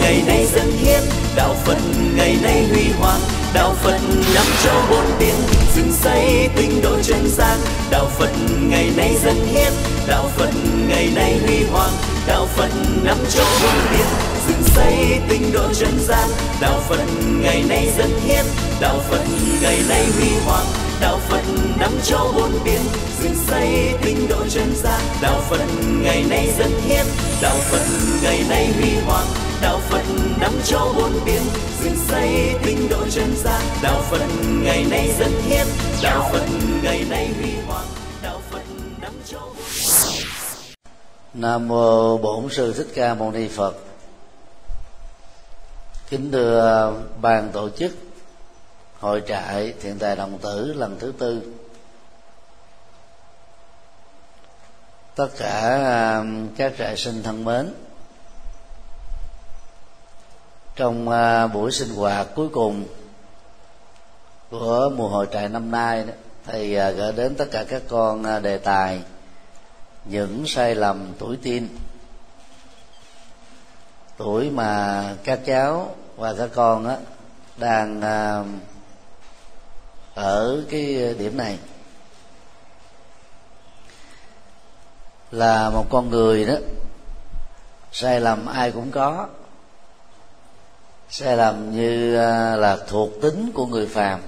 ngày nay dâng hiến, đạo Phật ngày nay huy hoàng, đạo Phật năm châu bốn biển, dựng xây tinh độ trần gian. Đạo Phật ngày nay dâng hiến, đạo Phật ngày nay huy hoàng, đạo Phật năm châu bốn biển, dựng xây tinh độ trần gian. Đạo Phật ngày nay dâng hiến, đạo Phật ngày nay huy hoàng, đạo Phật năm châu bốn biển, dựng xây tinh độ trần gian. Đạo Phật ngày nay dâng hiến, đạo Phật ngày nay huy hoàng, đạo Phật năm châu bốn biển, dựng xây tinh độ trần gian. Đạo Phật ngày nay dâng hiến, đạo Phật ngày nay huy hoàng, đạo Phật năm châu bốn biển. Nam mô Bổn Sư Thích Ca Mâu Ni Phật. Kính thưa ban tổ chức Hội trại Thiện Tài Đồng Tử lần thứ 4, tất cả các trại sinh thân mến, trong buổi sinh hoạt cuối cùng của mùa hội trại năm nay, thầy gửi đến tất cả các con đề tài những sai lầm tuổi teen, tuổi mà các cháu và các con đang ở cái điểm này. Là một con người đó, sai lầm ai cũng có. Sai lầm như là thuộc tính của người phàm.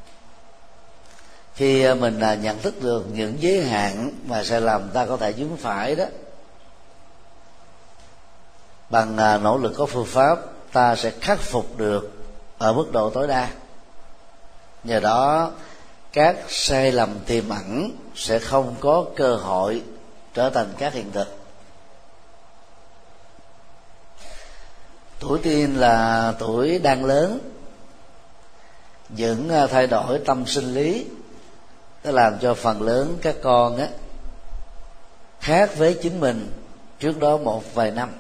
Khi mình nhận thức được những giới hạn mà sai lầm ta có thể vướng phải đó, bằng nỗ lực có phương pháp, ta sẽ khắc phục được ở mức độ tối đa. Nhờ đó các sai lầm tiềm ẩn sẽ không có cơ hội trở thành các hiện thực. Tuổi teen là tuổi đang lớn, những thay đổi tâm sinh lý nó làm cho phần lớn các con khác với chính mình trước đó một vài năm.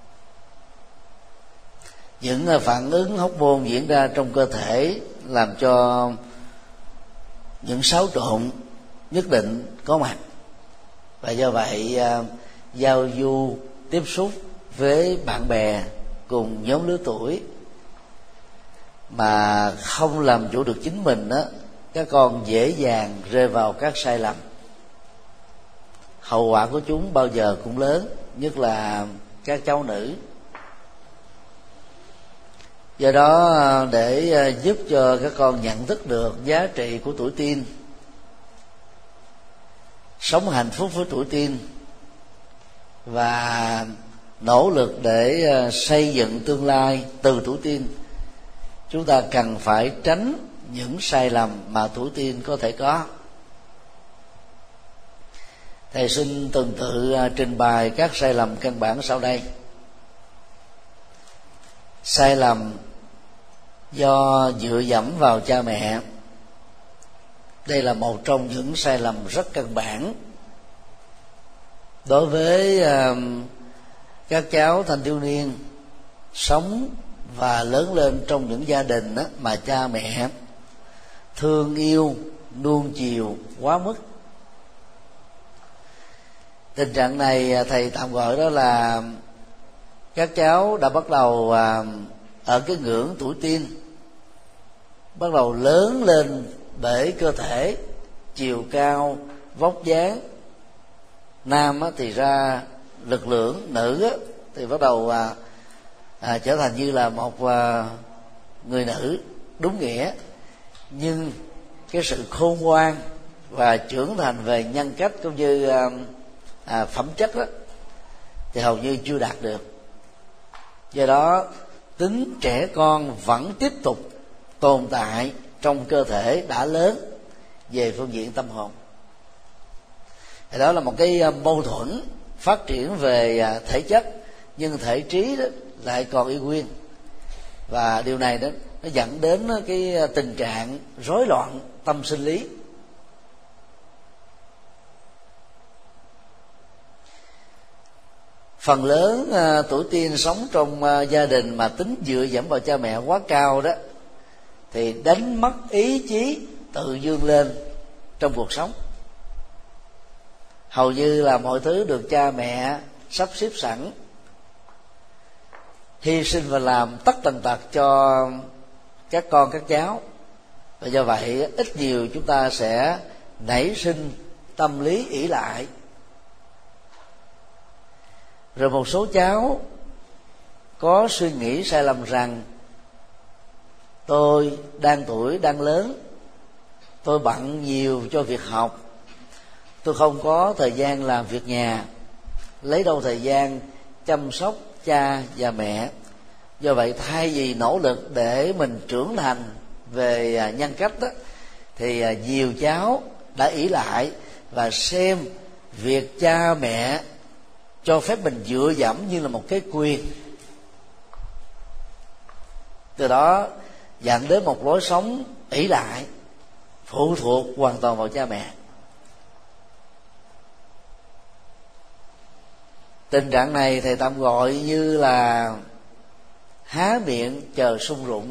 Những phản ứng hormone diễn ra trong cơ thể làm cho những xáo trộn nhất định có mặt, và do vậy giao du tiếp xúc với bạn bè cùng nhóm lứa tuổi mà không làm chủ được chính mình đó, các con dễ dàng rơi vào các sai lầm. Hậu quả của chúng bao giờ cũng lớn, nhất là các cháu nữ. Do đó để giúp cho các con nhận thức được giá trị của tuổi teen, sống hạnh phúc với tuổi teen và nỗ lực để xây dựng tương lai từ tuổi teen, chúng ta cần phải tránh những sai lầm mà tuổi teen có thể có. Thầy xin tuần tự trình bày các sai lầm căn bản sau đây. Sai lầm do dựa dẫm vào cha mẹ. Đây là một trong những sai lầm rất căn bản đối với các cháu thanh thiếu niên sống và lớn lên trong những gia đình mà cha mẹ thương yêu, nuông chiều quá mức. Tình trạng này thầy tạm gọi đó là các cháu đã bắt đầu ở cái ngưỡng tuổi teen, bắt đầu lớn lên bởi cơ thể, chiều cao, vóc dáng. Nam thì ra lực lượng, nữ thì bắt đầu trở thành như là một người nữ đúng nghĩa. Nhưng cái sự khôn ngoan và trưởng thành về nhân cách cũng như phẩm chất đó thì hầu như chưa đạt được. Do đó tính trẻ con vẫn tiếp tục tồn tại trong cơ thể đã lớn về phương diện tâm hồn. Thì đó là một cái mâu thuẫn phát triển về thể chất, nhưng thể trí đó lại còn y nguyên, và điều này đó nó dẫn đến cái tình trạng rối loạn tâm sinh lý. Phần lớn tuổi teen sống trong gia đình mà tính dựa dẫm vào cha mẹ quá cao đó thì đánh mất ý chí tự vươn lên trong cuộc sống. Hầu như là mọi thứ được cha mẹ sắp xếp sẵn, hy sinh và làm tất tần tật cho các con các cháu, và do vậy ít nhiều chúng ta sẽ nảy sinh tâm lý ỷ lại. Rồi một số cháu có suy nghĩ sai lầm rằng tôi đang tuổi đang lớn, tôi bận nhiều cho việc học, tôi không có thời gian làm việc nhà, lấy đâu thời gian chăm sóc cha và mẹ. Do vậy thay vì nỗ lực để mình trưởng thành về nhân cách đó, thì nhiều cháu đã ỷ lại và xem việc cha mẹ cho phép mình dựa dẫm như là một cái quyền. Từ đó dẫn đến một lối sống ỷ lại, phụ thuộc hoàn toàn vào cha mẹ. Tình trạng này thầy tạm gọi như là há miệng chờ sung rụng.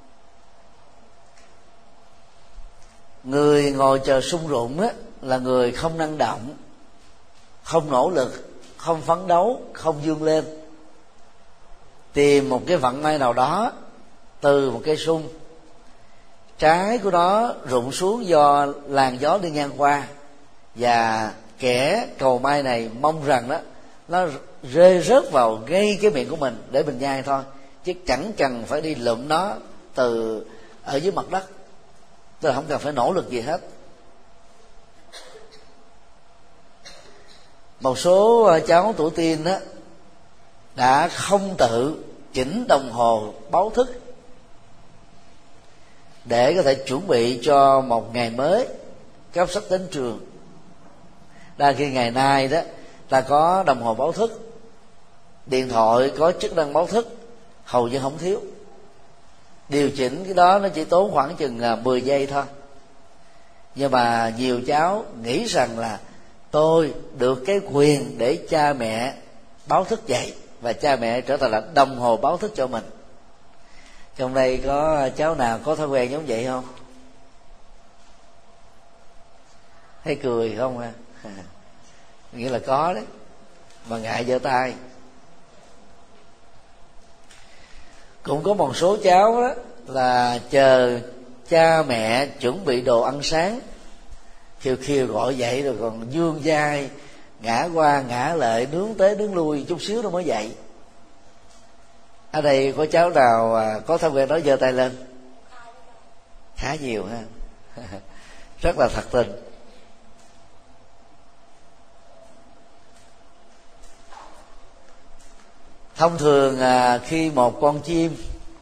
Người ngồi chờ sung rụng á, là người không năng động, không nỗ lực, không phấn đấu, không vươn lên, tìm một cái vận may nào đó từ một cây sung, trái của nó rụng xuống do làn gió đi ngang qua, và kẻ cầu may này mong rằng đó nó rơi rớt vào ngay cái miệng của mình để mình nhai thôi, chứ chẳng cần phải đi lượm nó từ ở dưới mặt đất, tức là không cần phải nỗ lực gì hết. Một số cháu tuổi teen đó đã không tự chỉnh đồng hồ báo thức để có thể chuẩn bị cho một ngày mới cấp sách đến trường. Đang khi ngày nay đó ta có đồng hồ báo thức, điện thoại có chức năng báo thức, hầu như không thiếu. Điều chỉnh cái đó nó chỉ tốn khoảng chừng 10 giây thôi. Nhưng mà nhiều cháu nghĩ rằng là tôi được cái quyền để cha mẹ báo thức dậy, và cha mẹ trở thành là đồng hồ báo thức cho mình. Trong đây có cháu nào có thói quen giống vậy không? Thấy cười không ha? Nghĩa là có đấy, mà ngại giơ tay. Cũng có một số cháu đó là chờ cha mẹ chuẩn bị đồ ăn sáng, khiều khiều gọi dậy rồi còn vươn vai ngã qua ngã lại, nướng tới nướng lui chút xíu nó mới dậy. Ở đây có cháu nào có thói quen đó giơ tay lên? Khá nhiều ha. Rất là thật tình. Thông thường khi một con chim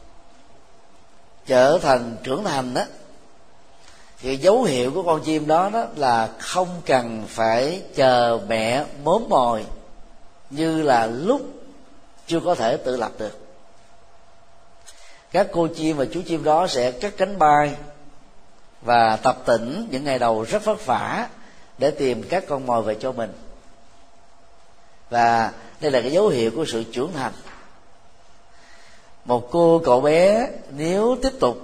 trở thành trưởng thành đó, thì dấu hiệu của con chim đó là không cần phải chờ mẹ mớm mồi như là lúc chưa có thể tự lập được. Các cô chim và chú chim đó sẽ cất cánh bay và tập tễnh những ngày đầu rất vất vả để tìm các con mồi về cho mình. Và đây là cái dấu hiệu của sự trưởng thành. Một cậu bé nếu tiếp tục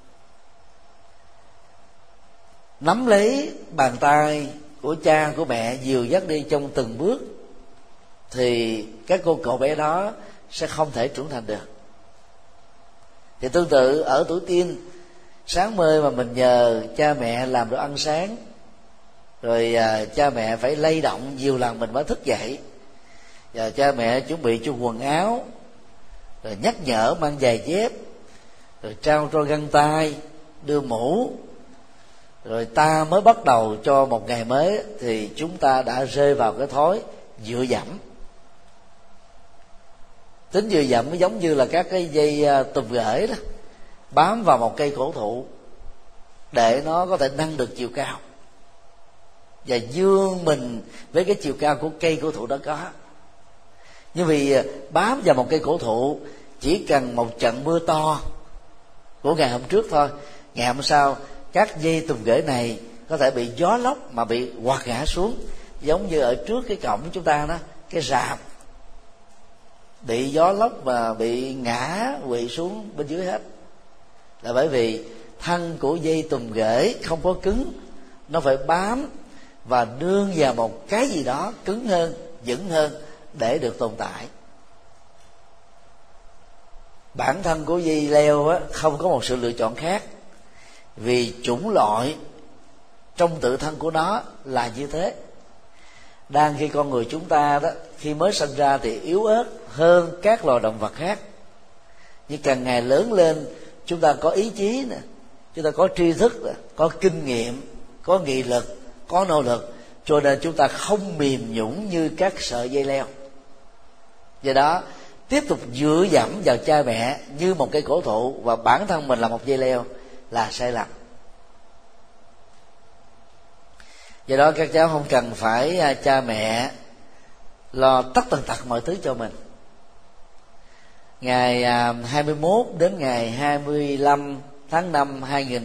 nắm lấy bàn tay của cha của mẹ dìu dắt đi trong từng bước, thì các cậu bé đó sẽ không thể trưởng thành được. Thì tương tự ở tuổi teen, sáng mơ mà mình nhờ cha mẹ làm đồ ăn sáng, rồi cha mẹ phải lay động nhiều lần mình mới thức dậy, và cha mẹ chuẩn bị cho quần áo, rồi nhắc nhở mang giày dép, rồi trao cho găng tay, đưa mũ, rồi ta mới bắt đầu cho một ngày mới, thì chúng ta đã rơi vào cái thói dựa dẫm. Tính dựa dẫm giống như là các cái dây tùm gửi đó, bám vào một cây cổ thụ để nó có thể nâng được chiều cao và vươn mình với cái chiều cao của cây cổ thụ đó có. Nhưng vì bám vào một cây cổ thụ, chỉ cần một trận mưa to của ngày hôm trước thôi, ngày hôm sau các dây tùm gửi này có thể bị gió lốc mà bị quạt ngã xuống, giống như ở trước cái cổng của chúng ta đó, cái rạp bị gió lốc mà bị ngã quỵ xuống bên dưới hết. Là bởi vì thân của dây tùm gửi không có cứng, nó phải bám và nương vào một cái gì đó cứng hơn, vững hơn để được tồn tại. bản thân của dây leo á, không có một sự lựa chọn khác, vì chủng loại trong tự thân của nó là như thế. Đang khi con người chúng ta đó, khi mới sinh ra thì yếu ớt hơn các loài động vật khác, nhưng càng ngày lớn lên chúng ta có ý chí nè, chúng ta có tri thức nè, có kinh nghiệm, có nghị lực, có nỗ lực, cho nên chúng ta không mềm nhũn như các sợi dây leo. Do đó tiếp tục dựa dẫm vào cha mẹ như một cây cổ thụ và bản thân mình là một dây leo là sai lầm. Do đó các cháu không cần phải cha mẹ lo tất tần tật mọi thứ cho mình. Ngày 21 đến ngày 25 tháng 5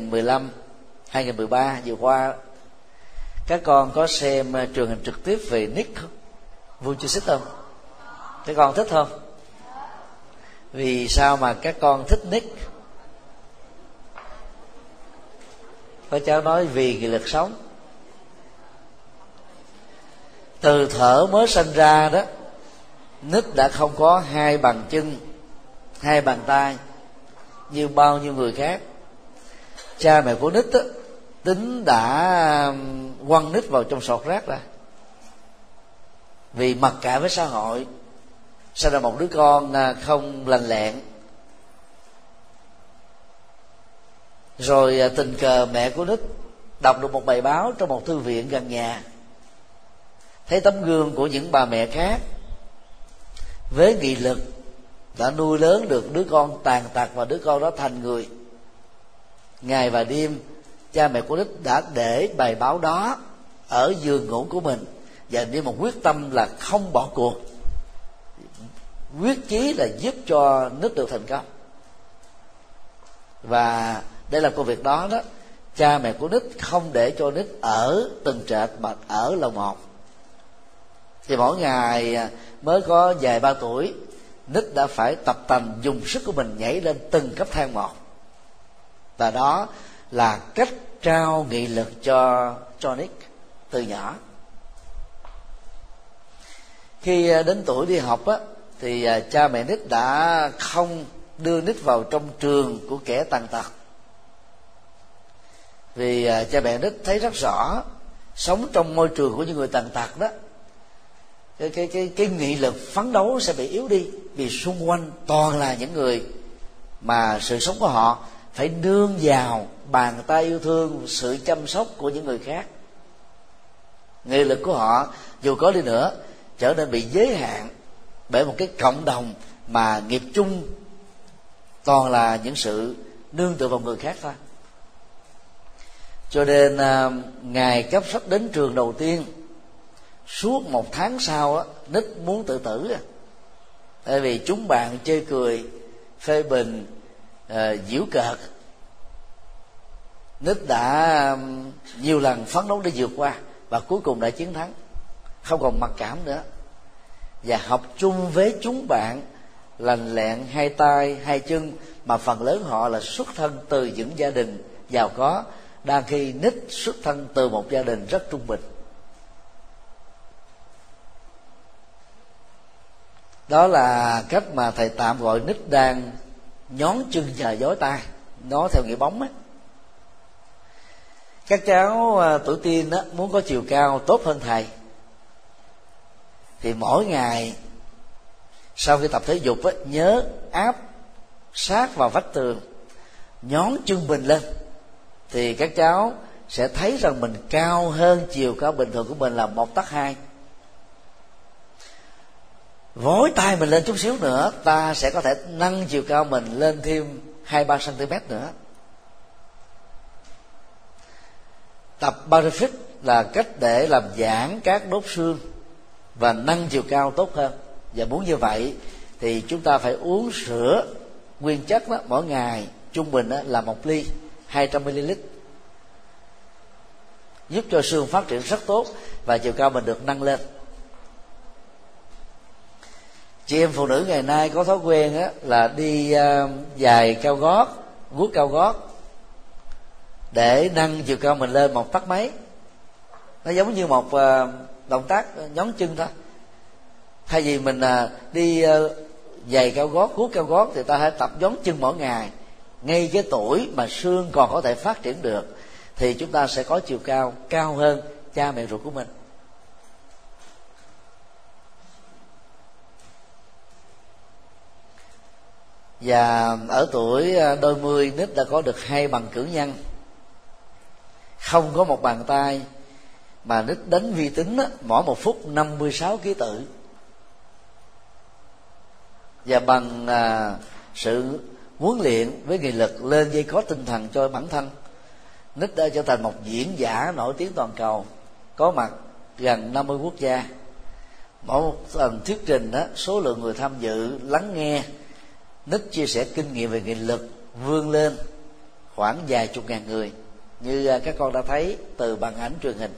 2013 vừa qua, các con có xem truyền hình trực tiếp về Nick không? Vui chưa, xích không? Các con thích không? Vì sao mà các con thích Nick? Có cháu nói vì nghị lực sống. Từ thở mới sinh ra đó, Nick đã không có hai bàn chân, hai bàn tay như bao nhiêu người khác. Cha mẹ của Nick tính đã quăng Nick vào trong sọt rác ra, vì mặc cảm với xã hội, sinh ra một đứa con không lành lẹn. Rồi tình cờ mẹ của Nick đọc được một bài báo trong một thư viện gần nhà, thấy tấm gương của những bà mẹ khác với nghị lực đã nuôi lớn được đứa con tàn tật, và đứa con đó thành người. Ngày và đêm cha mẹ của Nick đã để bài báo đó ở giường ngủ của mình và đi một quyết tâm là không bỏ cuộc, quyết chí là giúp cho Nick được thành công. Và để làm công việc đó đó, cha mẹ của Nick không để cho Nick ở tầng trệt mà ở lầu 1. Thì mỗi ngày mới có vài ba tuổi, Nick đã phải tập tành dùng sức của mình nhảy lên từng cấp thang một. Và đó là cách trao nghị lực cho Nick từ nhỏ. Khi đến tuổi đi học á, thì cha mẹ Nick đã không đưa Nick vào trong trường của kẻ tàn tật, vì cha mẹ Nick thấy rất rõ sống trong môi trường của những người tàn tật đó, cái nghị lực phấn đấu sẽ bị yếu đi, vì xung quanh toàn là những người mà sự sống của họ phải nương vào bàn tay yêu thương, sự chăm sóc của những người khác. Nghị lực của họ dù có đi nữa trở nên bị giới hạn bởi một cái cộng đồng mà nghiệp chung toàn là những sự nương tựa vào người khác thôi. Cho nên ngày cấp sách đến trường đầu tiên, suốt một tháng sau á, Nick muốn tự tử, tại vì chúng bạn chơi cười, phê bình, giễu cợt. Nick đã nhiều lần phấn đấu để vượt qua và cuối cùng đã chiến thắng, không còn mặc cảm nữa, và học chung với chúng bạn lành lẹn hai tay hai chân, mà phần lớn họ là xuất thân từ những gia đình giàu có, đang khi Nick xuất thân từ một gia đình rất trung bình. Đó là cách mà thầy tạm gọi Nick đang nhón chân nhờ dối tay, nó theo nghĩa bóng ấy. Các cháu tuổi teen á, muốn có chiều cao tốt hơn thầy, thì mỗi ngày sau khi tập thể dục á, nhớ áp sát vào vách tường, nhón chân mình lên, thì các cháu sẽ thấy rằng mình cao hơn chiều cao bình thường của mình là 1,2 tấc. Vối tay mình lên chút xíu nữa, ta sẽ có thể nâng chiều cao mình lên thêm 2-3 cm nữa. Tập barifit là cách để làm giãn các đốt xương và nâng chiều cao tốt hơn. Và muốn như vậy thì chúng ta phải uống sữa nguyên chất đó, mỗi ngày trung bình đó là 1 ly 200ml, giúp cho xương phát triển rất tốt và chiều cao mình được nâng lên. Chị em phụ nữ ngày nay có thói quen á, là đi giày cao gót, guốc cao gót để nâng chiều cao mình lên 1 tấc mấy. Nó giống như một động tác nhón chân thôi. Thay vì mình đi giày cao gót, guốc cao gót, thì ta hãy tập nhón chân mỗi ngày. Ngay cái tuổi mà xương còn có thể phát triển được thì chúng ta sẽ có chiều cao cao hơn cha mẹ ruột của mình. Và ở tuổi đôi mươi, Nít đã có được 2 bằng cử nhân. Không có một bàn tay mà Nít đánh vi tính mỗi 1 phút 56 ký tự. Và bằng sự huấn luyện với nghị lực lên dây có tinh thần cho bản thân, Nít đã trở thành một diễn giả nổi tiếng toàn cầu, có mặt gần 50 quốc gia. Mỗi một lần thuyết trình đó, số lượng người tham dự lắng nghe Nít chia sẻ kinh nghiệm về nghị lực vươn lên khoảng vài chục ngàn người, như các con đã thấy từ màn ảnh truyền hình.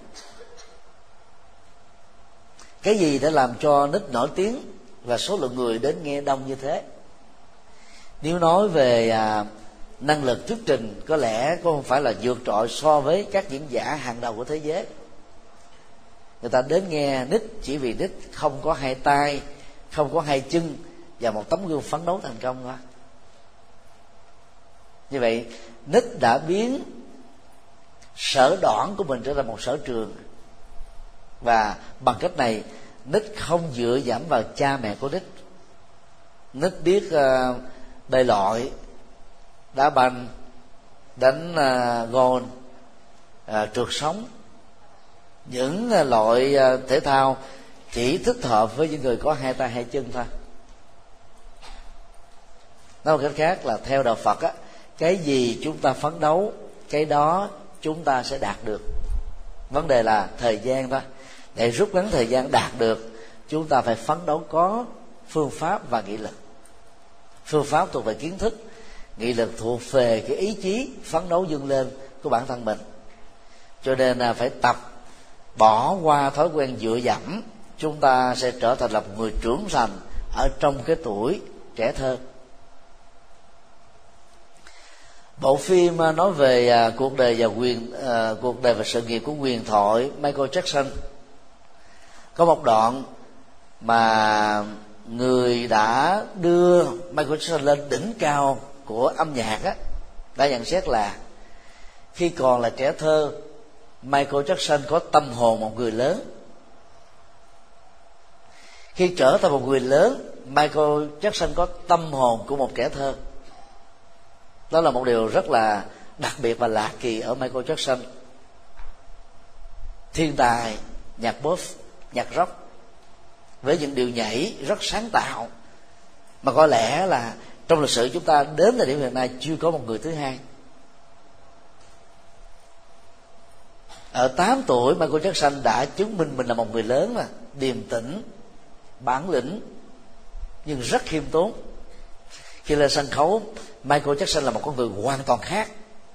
Cái gì đã làm cho Nít nổi tiếng và số lượng người đến nghe đông như thế? Nếu nói về năng lực thuyết trình, có lẽ không phải là vượt trội so với các diễn giả hàng đầu của thế giới. Người ta đến nghe Nít chỉ vì Nít không có 2 tay, không có 2 chân và một tấm gương phấn đấu thành công thôi. Như vậy, Nít đã biến sở đoản của mình trở thành một sở trường. Và bằng cách này, Nít không dựa dẫm vào cha mẹ của Nít. Nít biết bơi lội, đá banh, đánh gôn, trượt sóng, những loại thể thao chỉ thích hợp với những người có 2 tay 2 chân thôi. Nói một cách khác là theo đạo Phật á, cái gì chúng ta phấn đấu, cái đó chúng ta sẽ đạt được. Vấn đề là thời gian thôi. Để rút ngắn thời gian đạt được, chúng ta phải phấn đấu có phương pháp và nghị lực. Phương pháp thuộc về kiến thức, nghị lực thuộc về cái ý chí phấn đấu vươn lên của bản thân mình. Cho nên là phải tập bỏ qua thói quen dựa dẫm, chúng ta sẽ trở thành là một người trưởng thành ở trong cái tuổi trẻ thơ. Bộ phim nói về cuộc đời và sự nghiệp của huyền thoại Michael Jackson. Có một đoạn mà người đã đưa Michael Jackson lên đỉnh cao của âm nhạc đã nhận xét là khi còn là trẻ thơ, Michael Jackson có tâm hồn một người lớn. Khi trở thành một người lớn, Michael Jackson có tâm hồn của một trẻ thơ. Đó là một điều rất là đặc biệt và lạ kỳ ở Michael Jackson. Thiên tài nhạc pop, nhạc rock với những điệu nhảy rất sáng tạo, mà có lẽ là trong lịch sử chúng ta đến thời điểm hiện nay chưa có một người thứ hai. Ở 8 tuổi, Michael Jackson đã chứng minh mình là một người lớn mà điềm tĩnh, bản lĩnh nhưng rất khiêm tốn. Khi lên sân khấu, Michael Jackson là một con người hoàn toàn khác,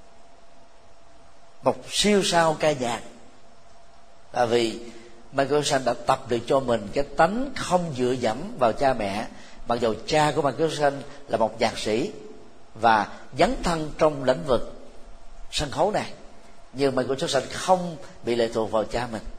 một siêu sao ca nhạc. Là vì Michael Jackson đã tập được cho mình cái tánh không dựa dẫm vào cha mẹ. Mặc dù cha của Michael Jackson là một nhạc sĩ và dấn thân trong lĩnh vực sân khấu này, nhưng Michael Jackson không bị lệ thuộc vào cha mình.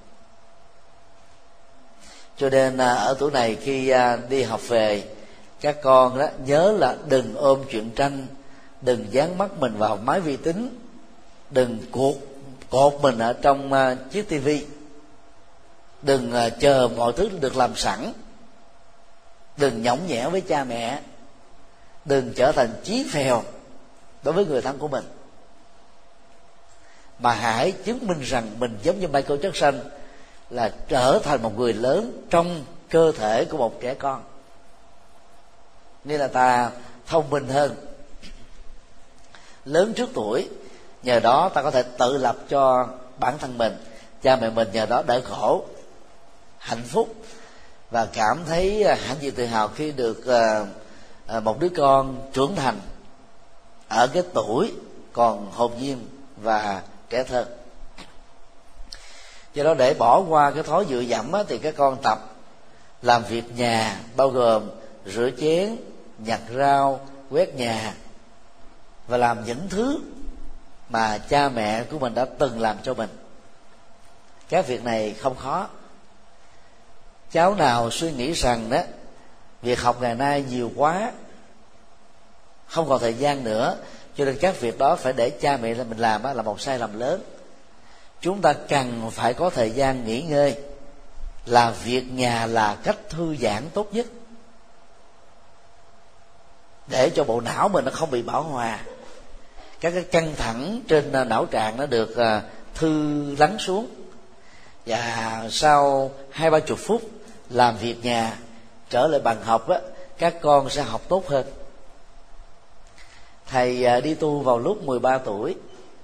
Cho nên ở tuổi này, khi đi học về, các con đó nhớ là đừng ôm chuyện tranh, đừng dán mắt mình vào máy vi tính, đừng cột mình ở trong chiếc tivi, đừng chờ mọi thứ được làm sẵn, đừng nhõng nhẽo với cha mẹ, đừng trở thành chí phèo đối với người thân của mình, mà hãy chứng minh rằng mình giống như Michael Jackson, là trở thành một người lớn trong cơ thể của một trẻ con. Nên là ta thông minh hơn, lớn trước tuổi, nhờ đó ta có thể tự lập cho bản thân mình. Cha mẹ mình nhờ đó đỡ khổ, hạnh phúc và cảm thấy hãnh diện tự hào khi được một đứa con trưởng thành ở cái tuổi còn hồn nhiên và trẻ thơ. Do đó, để bỏ qua cái thói dựa dẫm thì các con tập làm việc nhà, bao gồm rửa chén, nhặt rau, quét nhà, và làm những thứ mà cha mẹ của mình đã từng làm cho mình. Các việc này không khó. Cháu nào suy nghĩ rằng đó việc học ngày nay nhiều quá, không còn thời gian nữa, cho nên các việc đó phải để cha mẹ mình làm là một sai lầm lớn. Chúng ta cần phải có thời gian nghỉ ngơi, làm việc nhà là cách thư giãn tốt nhất, để cho bộ não mình nó không bị bão hòa, các cái căng thẳng trên não trạng nó được thư lắng xuống, và sau 20-30 phút làm việc nhà trở lại bàn học á, các con sẽ học tốt hơn. Thầy đi tu vào lúc 13 tuổi.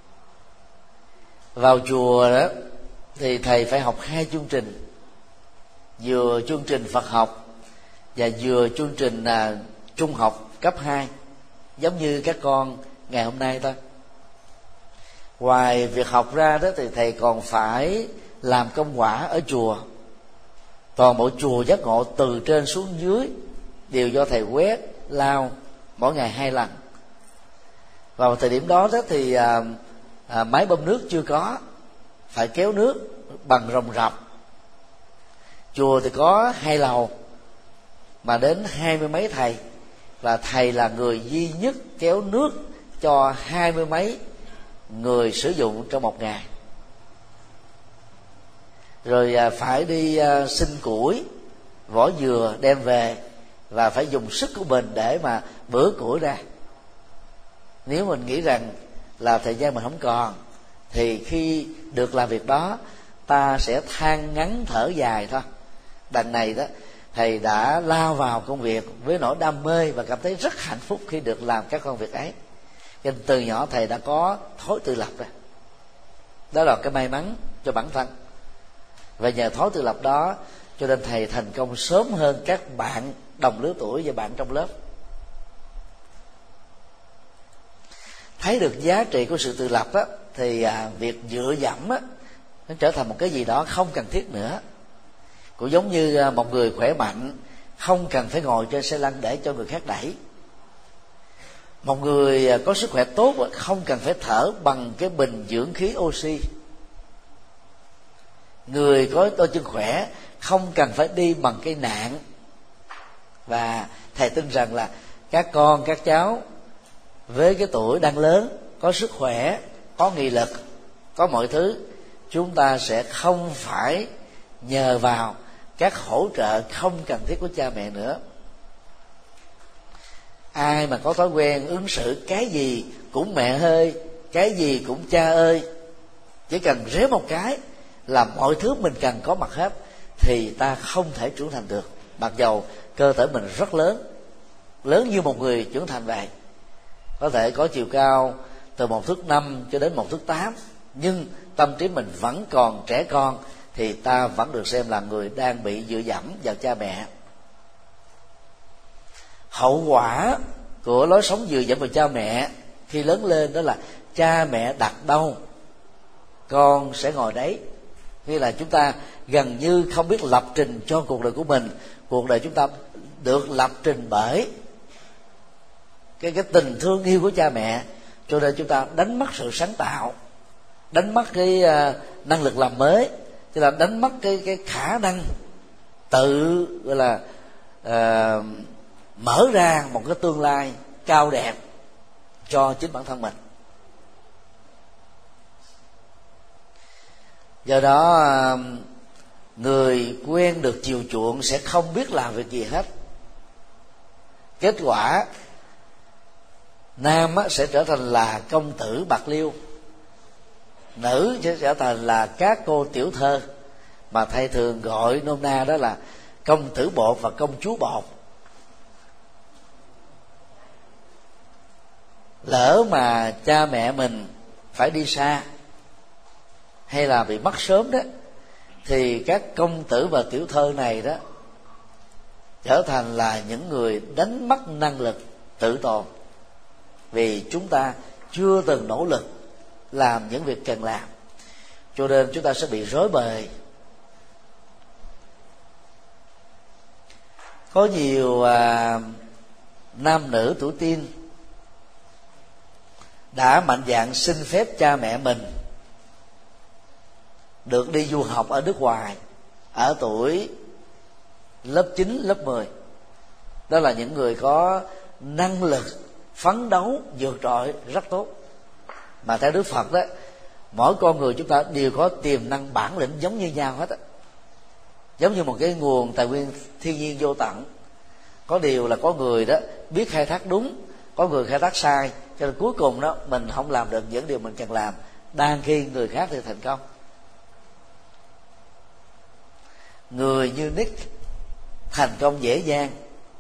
Vào chùa đó thì thầy phải học 2 chương trình, vừa chương trình Phật học và vừa chương trình trung học cấp 2, giống như các con ngày hôm nay thôi. Ngoài việc học ra đó thì thầy còn phải làm công quả ở chùa. Toàn bộ chùa Giác Ngộ từ trên xuống dưới đều do thầy quét lau mỗi ngày 2 lần. Vào thời điểm đó thì máy bơm nước chưa có, phải kéo nước bằng rồng rập. Chùa thì có 2 lầu mà đến 20 mấy thầy, và thầy là người duy nhất kéo nước cho 20 mấy người sử dụng trong một ngày. Rồi phải đi xin củi, vỏ dừa đem về, và phải dùng sức của mình để mà bữa củi ra. Nếu mình nghĩ rằng là thời gian mình không còn, thì khi được làm việc đó ta sẽ than ngắn thở dài thôi. Đằng này đó thầy đã lao vào công việc với nỗi đam mê và cảm thấy rất hạnh phúc khi được làm các công việc ấy. Cho nên từ nhỏ thầy đã có thói tự lập rồi. Đó là cái may mắn cho bản thân, và nhờ thói tự lập đó cho nên thầy thành công sớm hơn các bạn đồng lứa tuổi và bạn trong lớp. Thấy được giá trị của sự tự lập á, thì việc dựa dẫm á, nó trở thành một cái gì đó không cần thiết nữa. Cũng giống như một người khỏe mạnh không cần phải ngồi trên xe lăn để cho người khác đẩy. Một người có sức khỏe tốt không cần phải thở bằng cái bình dưỡng khí oxy. Người có đôi chân khỏe không cần phải đi bằng cây nạn. Và thầy tin rằng là các con, các cháu với cái tuổi đang lớn, có sức khỏe, có nghị lực, có mọi thứ, chúng ta sẽ không phải nhờ vào các hỗ trợ không cần thiết của cha mẹ nữa. Ai mà có thói quen ứng xử cái gì cũng mẹ ơi, cái gì cũng cha ơi, chỉ cần réo một cái là mọi thứ mình cần có mặt hết, thì ta không thể trưởng thành được. Mặc dầu cơ thể mình rất lớn, lớn như một người trưởng thành vậy, có thể có chiều cao từ 1,5 cho đến 1,8, nhưng tâm trí mình vẫn còn trẻ con, thì ta vẫn được xem là người đang bị dựa dẫm vào cha mẹ. Hậu quả của lối sống dựa dẫm vào cha mẹ khi lớn lên đó là cha mẹ đặt đâu con sẽ ngồi đấy. Nghĩa là chúng ta gần như không biết lập trình cho cuộc đời của mình. Cuộc đời chúng ta được lập trình bởi cái tình thương yêu của cha mẹ, cho nên chúng ta đánh mất sự sáng tạo, đánh mất cái năng lực làm mới, tức là đánh mất cái khả năng tự gọi là mở ra một cái tương lai cao đẹp cho chính bản thân mình. Do đó người quen được chiều chuộng sẽ không biết làm việc gì hết. Kết quả nam sẽ trở thành là công tử bạc liêu, nữ sẽ trở thành là các cô tiểu thơ, mà thầy thường gọi nôm na đó là công tử bột và công chúa bột. Lỡ mà cha mẹ mình phải đi xa hay là bị mất sớm đó, thì các công tử và tiểu thơ này đó trở thành là những người đánh mất năng lực tự tồn, vì chúng ta chưa từng nỗ lực làm những việc cần làm, cho nên chúng ta sẽ bị rối bời. Có nhiều nam nữ tuổi teen đã mạnh dạn xin phép cha mẹ mình được đi du học ở nước ngoài ở tuổi lớp 9, lớp 10. đó là những người có năng lực phấn đấu vượt trội rất tốt. Mà theo Đức Phật đó, mỗi con người chúng ta đều có tiềm năng bản lĩnh giống như nhau hết á, giống như một cái nguồn tài nguyên thiên nhiên vô tận. Có điều là có người đó biết khai thác đúng, có người khai thác sai, cho nên cuối cùng đó mình không làm được những điều mình cần làm, đang khi người khác thì thành công. Người như Nick thành công dễ dàng,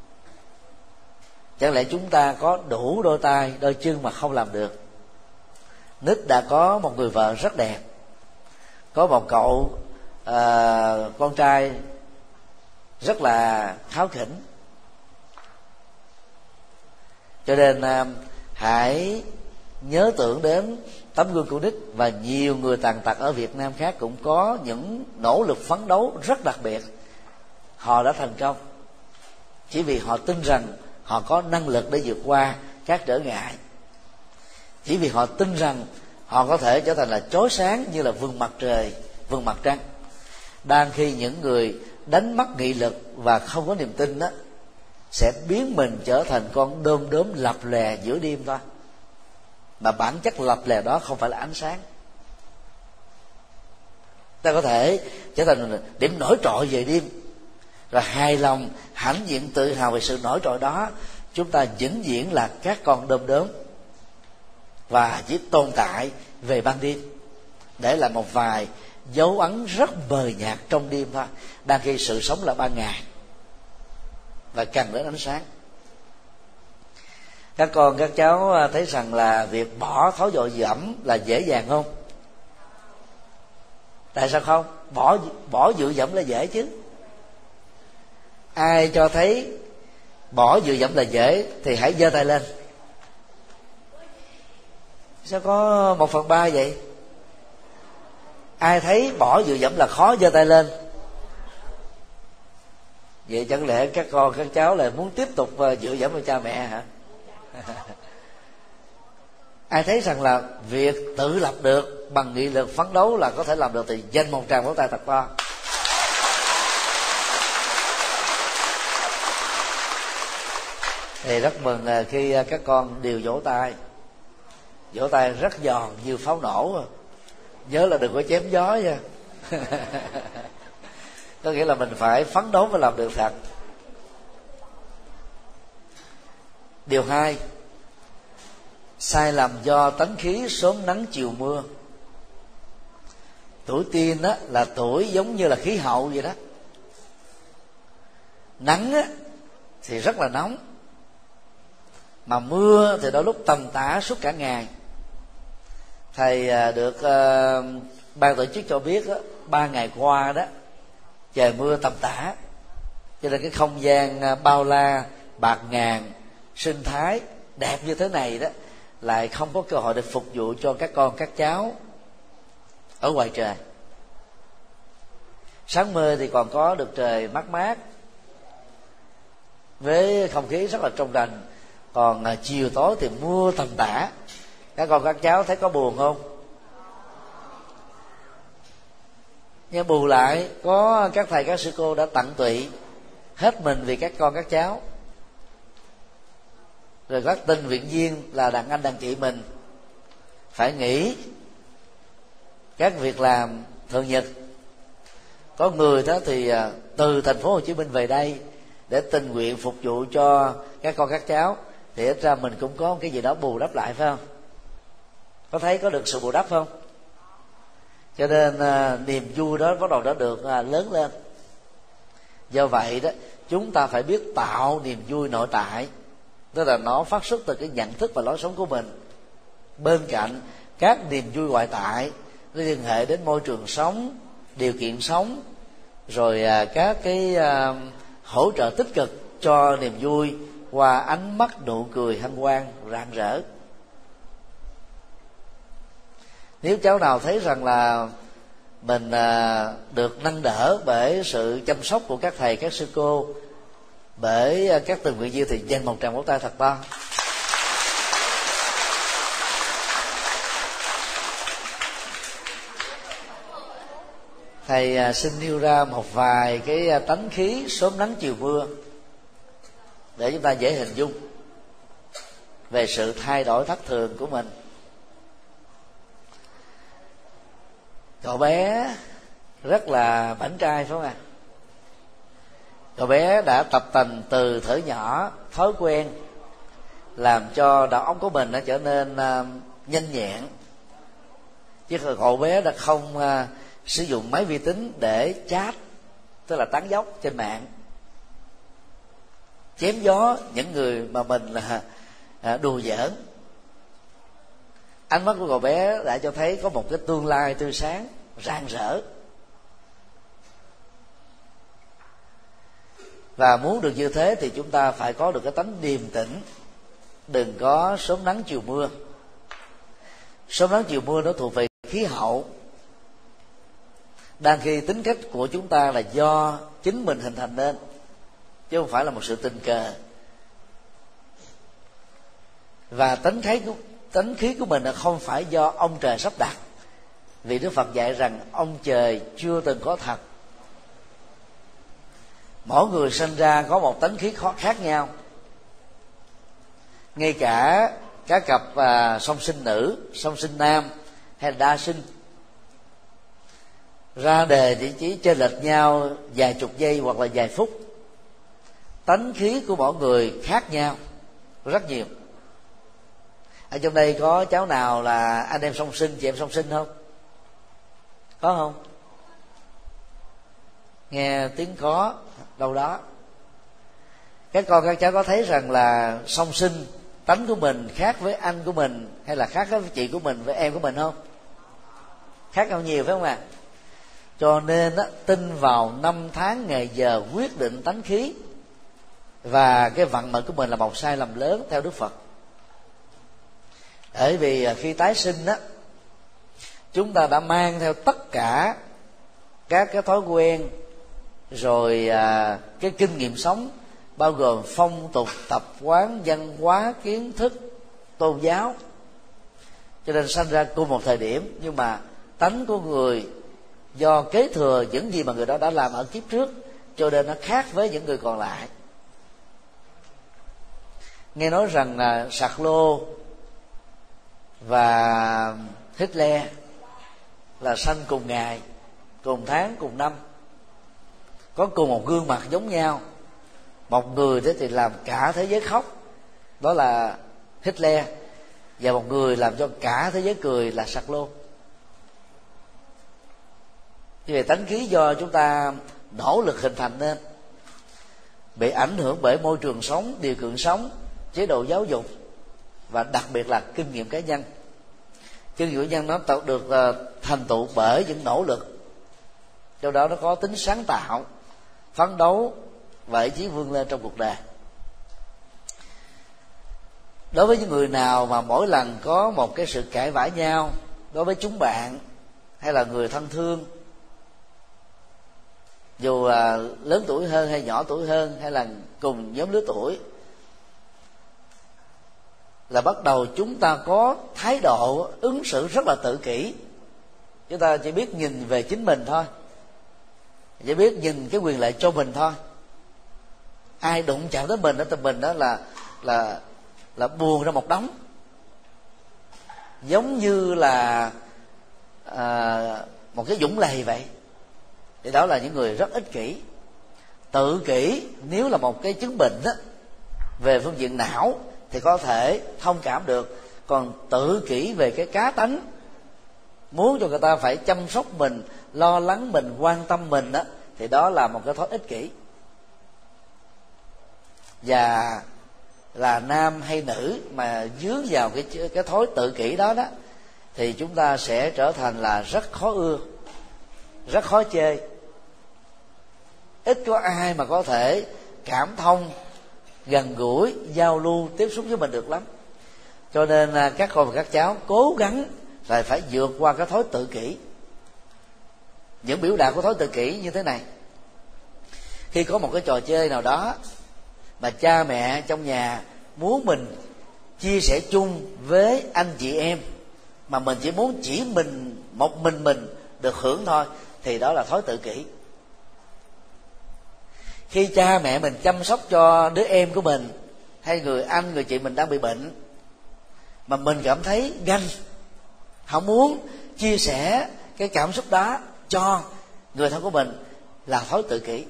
chẳng lẽ chúng ta có đủ đôi tay đôi chân mà không làm được? Nick đã có một người vợ rất đẹp, có một cậu con trai rất là kháu khỉnh. Cho nên hãy nhớ tưởng đến tấm gương của Nick, và nhiều người tàn tật ở Việt Nam khác cũng có những nỗ lực phấn đấu rất đặc biệt. Họ đã thành công chỉ vì họ tin rằng họ có năng lực để vượt qua các trở ngại, chỉ vì họ tin rằng họ có thể trở thành là chói sáng như là vầng mặt trời, vầng mặt trăng. Đang khi những người đánh mất nghị lực và không có niềm tin đó sẽ biến mình trở thành con đom đóm lập lè giữa đêm thôi, mà bản chất lập lè đó không phải là ánh sáng. Ta có thể trở thành điểm nổi trội về đêm, rồi hài lòng hãnh diện tự hào về sự nổi trội đó. Chúng ta vĩnh viễn là các con đom đóm và chỉ tồn tại về ban đêm, để lại một vài dấu ấn rất mờ nhạt trong đêm thôi, đang khi sự sống là ban ngày và cần đến ánh sáng. Các con các cháu thấy rằng là việc bỏ thói dội dẫm là dễ dàng không? Tại sao không? Bỏ dựa dẫm là dễ chứ. Ai cho thấy bỏ dựa dẫm là dễ thì hãy giơ tay lên. Sao có 1/3 vậy? Ai thấy bỏ dựa dẫm là khó giơ tay lên. Vậy chẳng lẽ các con các cháu lại muốn tiếp tục dựa dẫm vào cha mẹ hả? Ai thấy rằng là việc tự lập được bằng nghị lực phấn đấu là có thể làm được thì dành một tràng vỗ tay thật to. Thì rất mừng khi các con đều vỗ tay rất giòn như pháo nổ. Nhớ là đừng có chém gió nha. Có nghĩa là mình phải phấn đấu và làm được thật. Điều 2, sai lầm do tánh khí sớm nắng chiều mưa. Tuổi teen đó là tuổi giống như là khí hậu vậy đó. Nắng á, thì rất là nóng, mà mưa thì đôi lúc tầm tã suốt cả ngày. Thầy được ban tổ chức cho biết đó, 3 ngày qua đó trời mưa tầm tã, cho nên cái không gian bao la, bạt ngàn, sinh thái đẹp như thế này đó lại không có cơ hội để phục vụ cho các con các cháu ở ngoài trời. Sáng mơ thì còn có được trời mát mát với không khí rất là trong lành, còn chiều tối thì mưa tầm tã. Các con các cháu thấy có buồn không? Nhưng bù lại có các thầy các sư cô đã tận tụy hết mình vì các con các cháu, rồi các tình nguyện viên là đàn anh đàn chị mình phải nghỉ các việc làm thường nhật. Có người đó thì từ thành phố Hồ Chí Minh về đây để tình nguyện phục vụ cho các con các cháu, thì ít ra mình cũng có một cái gì đó bù đắp lại, phải không? Có thấy có được sự bù đắp không? Cho nên niềm vui đó bắt đầu đã được lớn lên. Do vậy đó, chúng ta phải biết tạo niềm vui nội tại, tức là nó phát xuất từ cái nhận thức và lối sống của mình, bên cạnh các niềm vui ngoại tại nó liên hệ đến môi trường sống, điều kiện sống, rồi các cái hỗ trợ tích cực cho niềm vui qua ánh mắt, nụ cười hân hoan rạng rỡ. Nếu cháu nào thấy rằng là mình được nâng đỡ bởi sự chăm sóc của các thầy các sư cô, bởi các tình nguyện viên, thì dành một tràng vỗ tay thật to. Thầy xin nêu ra một vài cái tánh khí sớm nắng chiều mưa để chúng ta dễ hình dung về sự thay đổi thất thường của mình. Cậu bé rất là bảnh trai phải không ạ? Cậu bé đã tập tành từ thuở nhỏ thói quen làm cho đầu óc của mình nó trở nên nhanh nhẹn, chứ cậu bé đã không sử dụng máy vi tính để chat, tức là tán dóc trên mạng, chém gió những người mà mình là đùa giỡn. Ánh mắt của cậu bé đã cho thấy có một cái tương lai tươi sáng, rạng rỡ. Và muốn được như thế thì chúng ta phải có được cái tánh điềm tĩnh, đừng có sớm nắng chiều mưa. Sớm nắng chiều mưa nó thuộc về khí hậu, đang khi tính cách của chúng ta là do chính mình hình thành nên, chứ không phải là một sự tình cờ. Và tánh khí của mình là không phải do ông trời sắp đặt, vì Đức Phật dạy rằng ông trời chưa từng có thật. Mỗi người sinh ra có một tánh khí khác nhau. Ngay cả các cặp song sinh nữ, song sinh nam hay là đa sinh, ra đề thì chỉ chênh lệch nhau vài chục giây hoặc là vài phút. Tánh khí của mỗi người khác nhau rất nhiều. Ở trong đây có cháu nào là anh em song sinh, chị em song sinh không? Có không? Nghe tiếng có đâu đó. Các con các cháu có thấy rằng là song sinh tánh của mình khác với anh của mình, hay là khác với chị của mình, với em của mình không? Khác nhau nhiều phải không ạ? Cho nên tin vào năm tháng ngày giờ quyết định tánh khí, và cái vận mệnh của mình là một sai lầm lớn theo Đức Phật. Bởi vì khi tái sinh chúng ta đã mang theo tất cả các cái thói quen, rồi cái kinh nghiệm sống, bao gồm phong tục tập quán, văn hóa, kiến thức, tôn giáo. Cho nên sanh ra cùng một thời điểm, nhưng mà tánh của người do kế thừa những gì mà người đó đã làm ở kiếp trước, cho nên nó khác với những người còn lại. Nghe nói rằng là Sạc Lô và Hitler là sanh cùng ngày, cùng tháng, cùng năm, có cùng một gương mặt giống nhau. Một người thì làm cả thế giới khóc, đó là Hitler, và một người làm cho cả thế giới cười là Sạc Lô. Như vậy tánh khí do chúng ta nỗ lực hình thành nên, bị ảnh hưởng bởi môi trường sống, điều kiện sống, chế độ giáo dục, và đặc biệt là kinh nghiệm cá nhân. Kinh nghiệm cá nhân nó tạo được thành tựu bởi những nỗ lực, do đó nó có tính sáng tạo, phấn đấu và ý chí vươn lên trong cuộc đời. Đối với những người nào mà mỗi lần có một cái sự cãi vã nhau đối với chúng bạn hay là người thân thương, dù là lớn tuổi hơn hay nhỏ tuổi hơn, hay là cùng nhóm lứa tuổi, là bắt đầu chúng ta có thái độ ứng xử rất là tự kỷ. Chúng ta chỉ biết nhìn về chính mình thôi, chỉ biết nhìn cái quyền lợi cho mình thôi. Ai đụng chạm tới mình đó, từ mình đó là buồn ra một đống, giống như là một cái vũng lầy vậy. Thì đó là những người rất ích kỷ. Tự kỷ nếu là một cái chứng bệnh đó, về phương diện não thì có thể thông cảm được. Còn tự kỷ về cái cá tánh, muốn cho người ta phải chăm sóc mình, lo lắng mình, quan tâm mình đó, thì đó là một cái thói ích kỷ. Và là nam hay nữ mà dướng vào cái thói tự kỷ đó đó, thì chúng ta sẽ trở thành là rất khó ưa, rất khó chơi. Ít có ai mà có thể cảm thông, gần gũi, giao lưu, tiếp xúc với mình được lắm. Cho nên các con và các cháu cố gắng là phải vượt qua cái thói tự kỷ. Những biểu đạt của thói tự kỷ như thế này: khi có một cái trò chơi nào đó mà cha mẹ trong nhà muốn mình chia sẻ chung với anh chị em, mà mình chỉ muốn chỉ một mình được hưởng thôi, thì đó là thói tự kỷ. Khi cha mẹ mình chăm sóc cho đứa em của mình hay người anh người chị mình đang bị bệnh mà mình cảm thấy ganh, không muốn chia sẻ cái cảm xúc đó cho người thân của mình, là thói tự kỷ.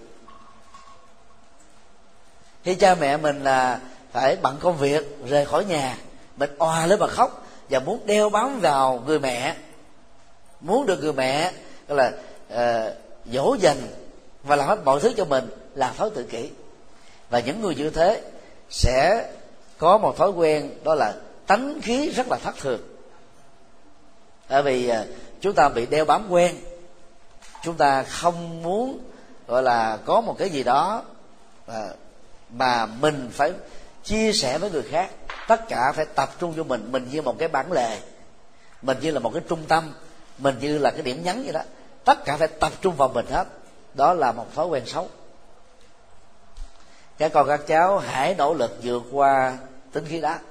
Khi cha mẹ mình là phải bận công việc rời khỏi nhà, mình òa lên mà khóc và muốn đeo bám vào người mẹ, muốn được người mẹ gọi là dỗ dành và làm hết mọi thứ cho mình, là thói tự kỷ. Và những người như thế sẽ có một thói quen, đó là tánh khí rất là thất thường. Bởi vì chúng ta bị đeo bám quen, chúng ta không muốn gọi là có một cái gì đó mà mình phải chia sẻ với người khác. Tất cả phải tập trung cho mình như một cái bản lề, mình như là một cái trung tâm, mình như là cái điểm nhấn vậy đó. Tất cả phải tập trung vào mình hết. Đó là một thói quen xấu. Các con các cháu hãy nỗ lực vượt qua tính khí đó.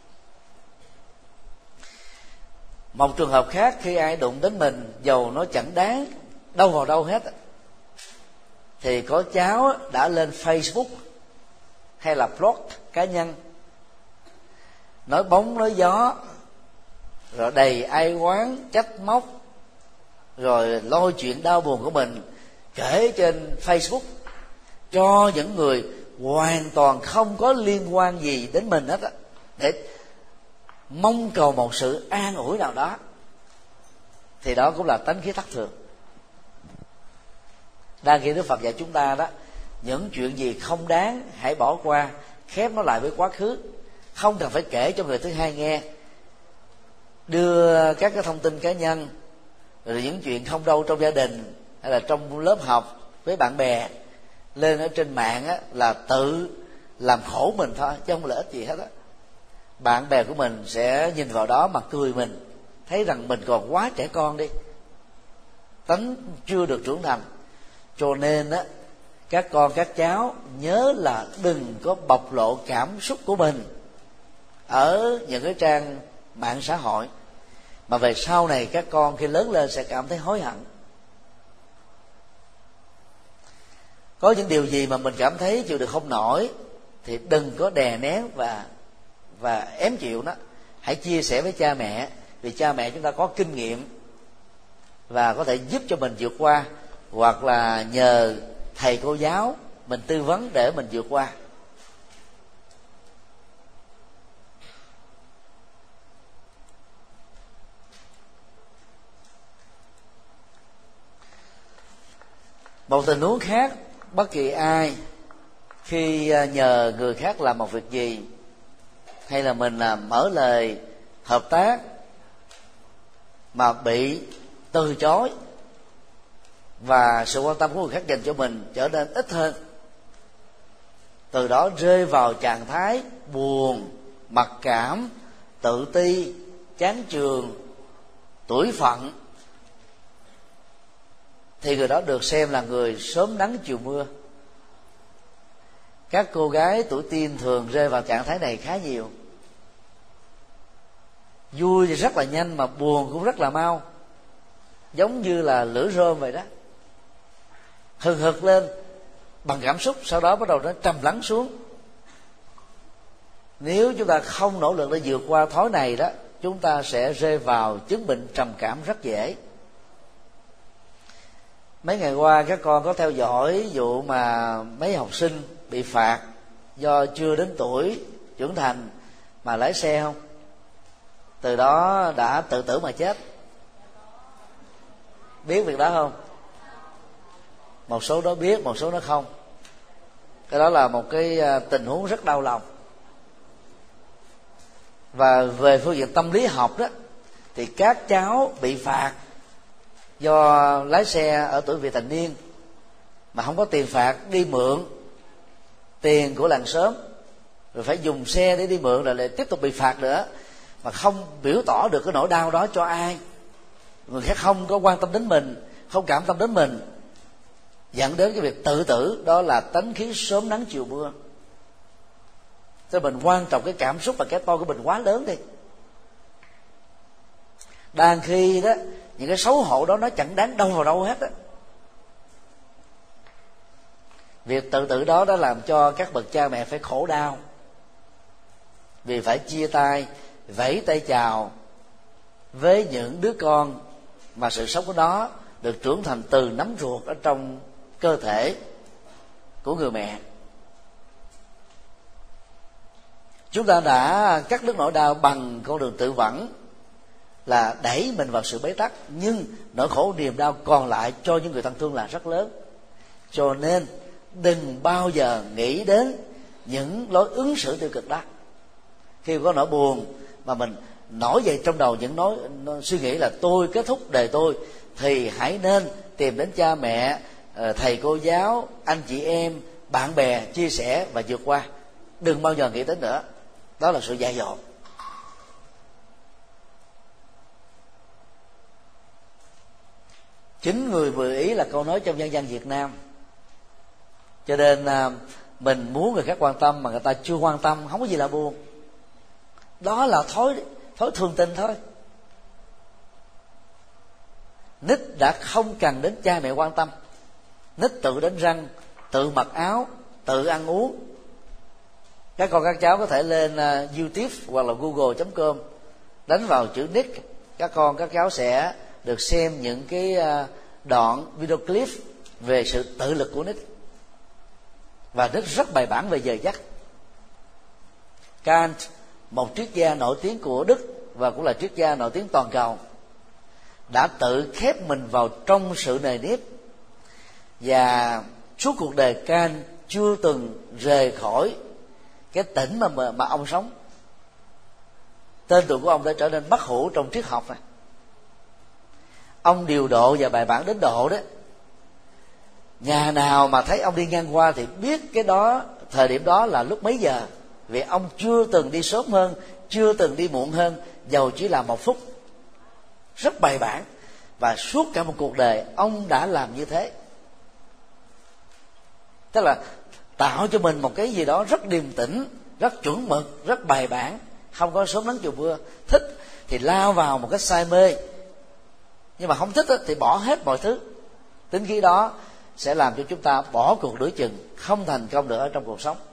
Một trường hợp khác, khi ai đụng đến mình dầu nó chẳng đáng đâu vào đâu hết, thì có cháu đã lên Facebook hay là blog cá nhân, nói bóng nói gió, rồi đầy ai oán trách móc, rồi lôi chuyện đau buồn của mình kể trên Facebook cho những người hoàn toàn không có liên quan gì đến mình hết á, để mong cầu một sự an ủi nào đó. Thì đó cũng là tánh khí thất thường. Đang khi Đức Phật dạy chúng ta đó, những chuyện gì không đáng hãy bỏ qua, khép nó lại với quá khứ, không cần phải kể cho người thứ hai nghe. Đưa các cái thông tin cá nhân, rồi những chuyện không đâu trong gia đình hay là trong lớp học với bạn bè lên ở trên mạng á, là tự làm khổ mình thôi, chứ không lợi ích gì hết á. Bạn bè của mình sẽ nhìn vào đó mà cười mình, thấy rằng mình còn quá trẻ con đi, tánh chưa được trưởng thành. Cho nên á, các con các cháu nhớ là đừng có bộc lộ cảm xúc của mình ở những cái trang mạng xã hội, mà về sau này các con khi lớn lên sẽ cảm thấy hối hận. Có những điều gì mà mình cảm thấy chịu được không nổi thì đừng có đè nén và ém chịu nó. Hãy chia sẻ với cha mẹ, vì cha mẹ chúng ta có kinh nghiệm và có thể giúp cho mình vượt qua, hoặc là nhờ thầy cô giáo mình tư vấn để mình vượt qua. Một tình huống khác, bất kỳ ai khi nhờ người khác làm một việc gì, hay là mình mở lời hợp tác mà bị từ chối và sự quan tâm của người khác dành cho mình trở nên ít hơn, từ đó rơi vào trạng thái buồn, mặc cảm, tự ti, chán chường, tủi phận, thì người đó được xem là người sớm nắng chiều mưa. Các cô gái tuổi teen thường rơi vào trạng thái này khá nhiều. Vui thì rất là nhanh mà buồn cũng rất là mau, giống như là lửa rơm vậy đó, hừng hực lên bằng cảm xúc, sau đó bắt đầu nó trầm lắng xuống. Nếu chúng ta không nỗ lực để vượt qua thói này đó, chúng ta sẽ rơi vào chứng bệnh trầm cảm rất dễ. Mấy ngày qua các con có theo dõi vụ mà mấy học sinh bị phạt do chưa đến tuổi trưởng thành mà lái xe không? Từ đó đã tự tử mà chết. Biết việc đó không? Một số đó biết, một số nó không. Cái đó là một cái tình huống rất đau lòng. Và về phương diện tâm lý học đó, thì các cháu bị phạt do lái xe ở tuổi vị thành niên mà không có tiền phạt, đi mượn tiền của làng xóm, rồi phải dùng xe để đi mượn, rồi lại tiếp tục bị phạt nữa, mà không biểu tỏ được cái nỗi đau đó cho ai. Người khác không có quan tâm đến mình, không cảm tâm đến mình, dẫn đến cái việc tự tử. Đó là tánh khí sớm nắng chiều mưa. Cho mình quan trọng cái cảm xúc và cái tôi của mình quá lớn đi. Đang khi đó những cái xấu hổ đó nó chẳng đáng đâu vào đâu hết á. Việc tự tử đó đã làm cho các bậc cha mẹ phải khổ đau, vì phải chia tay, vẫy tay chào với những đứa con mà sự sống của nó được trưởng thành từ nấm ruột ở trong cơ thể của người mẹ. Chúng ta đã cắt đứt nỗi đau bằng con đường tự vẫn, là đẩy mình vào sự bế tắc, nhưng nỗi khổ niềm đau còn lại cho những người thân thương là rất lớn. Cho nên đừng bao giờ nghĩ đến những lối ứng xử tiêu cực đó. Khi có nỗi buồn mà mình nổi dậy trong đầu những suy nghĩ là tôi kết thúc đời tôi, thì hãy nên tìm đến cha mẹ, thầy cô giáo, anh chị em, bạn bè chia sẻ và vượt qua. Đừng bao giờ nghĩ đến nữa. Đó là sự dại dột. Chính người vừa ý là câu nói trong dân gian Việt Nam. Cho nên mình muốn người khác quan tâm mà người ta chưa quan tâm, không có gì là buồn. Đó là thói thường tình thôi. Nít đã không cần đến cha mẹ quan tâm. Nít tự đánh răng, tự mặc áo, tự ăn uống. Các con các cháu có thể lên YouTube hoặc là google.com, đánh vào chữ nick, các con các cháu sẽ được xem những cái đoạn video clip về sự tự lực của nick. Và nick rất bài bản về giờ giấc. Kant, một triết gia nổi tiếng của Đức và cũng là triết gia nổi tiếng toàn cầu, đã tự khép mình vào trong sự nề nếp, và suốt cuộc đời Kant chưa từng rời khỏi cái tỉnh mà ông sống. Tên tuổi của ông đã trở nên bất hủ trong triết học này. Ông điều độ và bài bản đến độ đó, nhà nào mà thấy ông đi ngang qua thì biết cái đó, thời điểm đó là lúc mấy giờ, vì ông chưa từng đi sớm hơn, chưa từng đi muộn hơn, dầu chỉ là 1 phút. Rất bài bản, và suốt cả một cuộc đời ông đã làm như thế. Tức là tạo cho mình một cái gì đó rất điềm tĩnh, rất chuẩn mực, rất bài bản, không có sớm nắng chiều mưa. Thích thì lao vào một cái say mê, nhưng mà không thích thì bỏ hết mọi thứ. Tính khí đó sẽ làm cho chúng ta bỏ cuộc nửa chừng, không thành công được ở trong cuộc sống.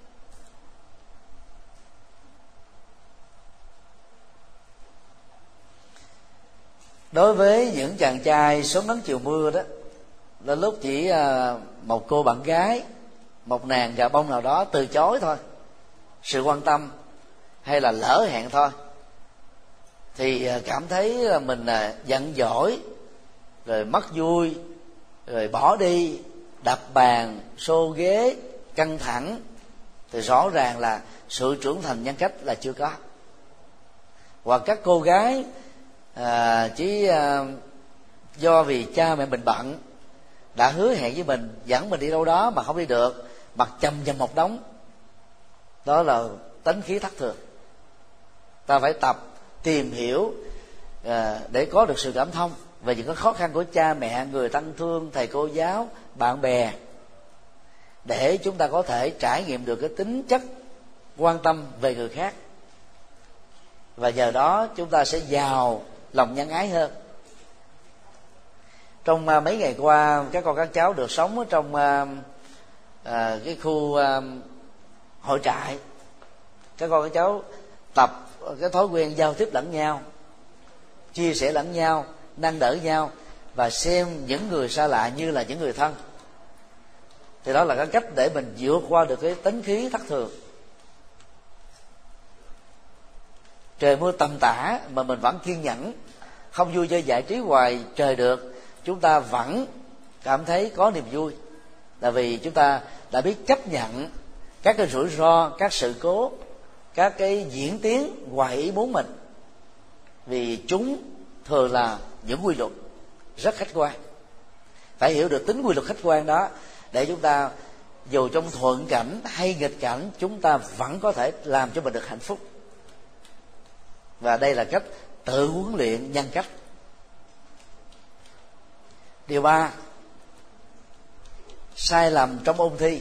Đối với những chàng trai sớm nắng chiều mưa đó, là lúc chỉ một cô bạn gái, một nàng gà bông nào đó từ chối thôi, sự quan tâm hay là lỡ hẹn thôi, thì cảm thấy là mình giận dỗi, rồi mất vui, rồi bỏ đi, đập bàn, xô ghế, căng thẳng, thì rõ ràng là sự trưởng thành nhân cách là chưa có. Hoặc các cô gái chỉ do vì cha mẹ mình bận, đã hứa hẹn với mình dẫn mình đi đâu đó mà không đi được, mặc chầm chầm một đống. Đó là tánh khí thất thường. Ta phải tập tìm hiểu để có được sự cảm thông về những cái khó khăn của cha mẹ, người thân thương, thầy cô giáo, bạn bè, để chúng ta có thể trải nghiệm được cái tính chất quan tâm về người khác, và nhờ đó chúng ta sẽ giàu lòng nhân ái hơn. Trong mấy ngày qua, các con các cháu được sống ở trong cái khu hội trại. Các con các cháu tập cái thói quen giao tiếp lẫn nhau, chia sẻ lẫn nhau, nâng đỡ nhau, và xem những người xa lạ như là những người thân. Thì đó là cái cách để mình vượt qua được cái tính khí thất thường. Trời mưa tầm tã mà mình vẫn kiên nhẫn, không vui chơi giải trí hoài trời được, chúng ta vẫn cảm thấy có niềm vui, là vì chúng ta đã biết chấp nhận các cái rủi ro, các sự cố, các cái diễn tiến ngoài ý muốn mình, vì chúng thường là những quy luật rất khách quan. Phải hiểu được tính quy luật khách quan đó, để chúng ta dù trong thuận cảnh hay nghịch cảnh, chúng ta vẫn có thể làm cho mình được hạnh phúc. Và đây là cách tự huấn luyện nhân cách. Điều 3, sai lầm trong ôn thi.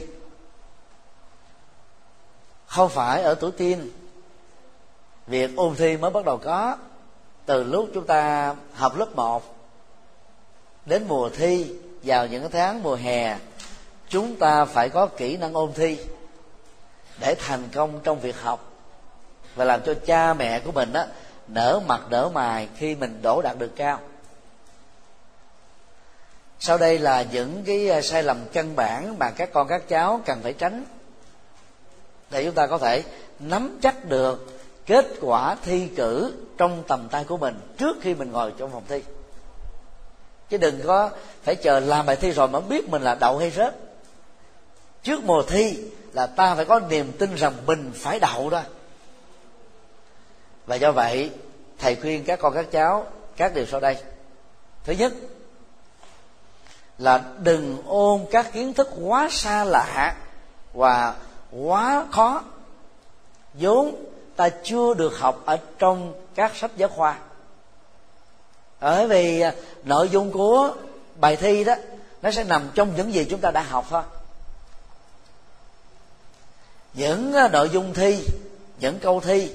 Không phải ở tuổi teen, việc ôn thi mới bắt đầu có. Từ lúc chúng ta học lớp 1 đến mùa thi, vào những cái tháng mùa hè, chúng ta phải có kỹ năng ôn thi để thành công trong việc học, và làm cho cha mẹ của mình á nở mặt nở mày khi mình đỗ đạt được cao. Sau đây là những cái sai lầm căn bản mà các con các cháu cần phải tránh, để chúng ta có thể nắm chắc được kết quả thi cử trong tầm tay của mình trước khi mình ngồi trong phòng thi. Chứ đừng có phải chờ làm bài thi rồi mới biết mình là đậu hay rớt. Trước mùa thi là ta phải có niềm tin rằng mình phải đậu đó. Và do vậy thầy khuyên các con các cháu các điều sau đây. Thứ nhất là đừng ôn các kiến thức quá xa lạ và quá khó, vốn ta chưa được học ở trong các sách giáo khoa. Bởi vì nội dung của bài thi đó nó sẽ nằm trong những gì chúng ta đã học thôi. Những nội dung thi, những câu thi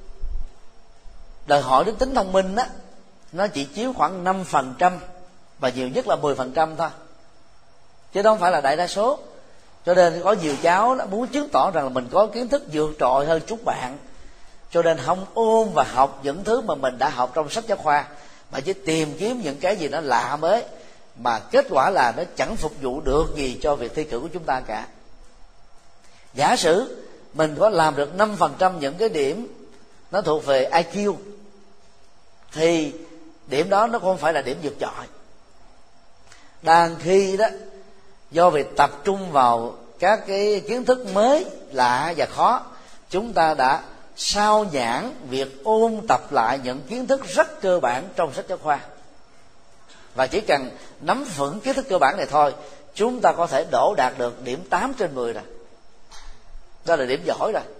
đòi hỏi đến tính thông minh đó, nó chỉ chiếm khoảng 5% và nhiều nhất là 10% thôi, chứ không phải là đại đa số. Cho nên có nhiều cháu đã muốn chứng tỏ rằng là mình có kiến thức vượt trội hơn chúng bạn, cho nên không ôn và học những thứ mà mình đã học trong sách giáo khoa, mà chỉ tìm kiếm những cái gì nó lạ mới, mà kết quả là nó chẳng phục vụ được gì cho việc thi cử của chúng ta cả. Giả sử mình có làm được 5% những cái điểm nó thuộc về IQ, thì điểm đó nó không phải là điểm vượt trội. Đang khi đó, do việc tập trung vào các cái kiến thức mới, lạ và khó, chúng ta đã sao nhãng việc ôn tập lại những kiến thức rất cơ bản trong sách giáo khoa. Và chỉ cần nắm vững kiến thức cơ bản này thôi, chúng ta có thể đỗ đạt được điểm 8/10 rồi. Đó là điểm giỏi rồi.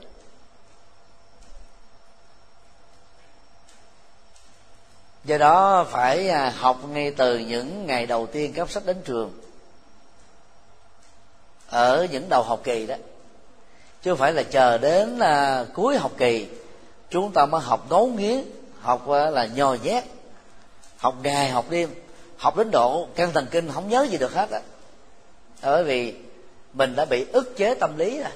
Do đó phải học ngay từ những ngày đầu tiên cấp sách đến trường, ở những đầu học kỳ đó, chứ không phải là chờ đến cuối học kỳ chúng ta mới học ngấu nghiến, học là nhồi nhét, học ngày học đêm, học đến độ căng thần kinh không nhớ gì được hết á. Bởi vì mình đã bị ức chế tâm lý rồi.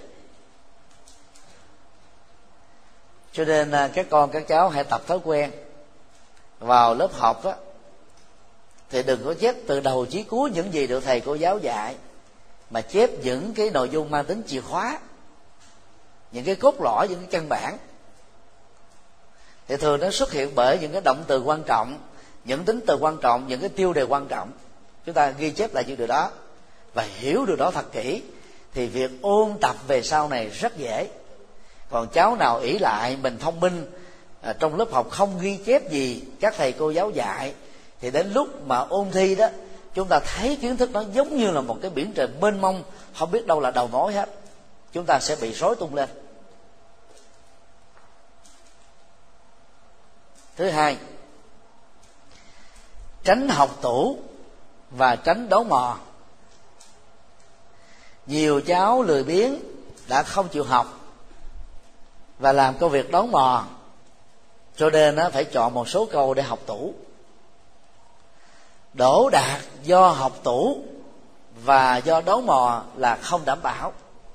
Cho nên các con các cháu hãy tập thói quen vào lớp học á, thì đừng có chép từ đầu chí cuối những gì được thầy cô giáo dạy, mà chép những cái nội dung mang tính chìa khóa, những cái cốt lõi, những cái căn bản. Thì thường nó xuất hiện bởi những cái động từ quan trọng, những tính từ quan trọng, những cái tiêu đề quan trọng. Chúng ta ghi chép lại những điều đó và hiểu điều đó thật kỹ, thì việc ôn tập về sau này rất dễ. Còn cháu nào ỷ lại mình thông minh, trong lớp học không ghi chép gì các thầy cô giáo dạy, thì đến lúc mà ôn thi đó, chúng ta thấy kiến thức nó giống như là một cái biển trời mênh mông, không biết đâu là đầu mối hết, chúng ta sẽ bị rối tung lên. Thứ hai, tránh học tủ và tránh đấu mò. Nhiều cháu lười biếng đã không chịu học và làm công việc đấu mò, cho nên nó phải chọn một số câu để học tủ. Đỗ đạt do học tủ và do đấu mò là không đảm bảo.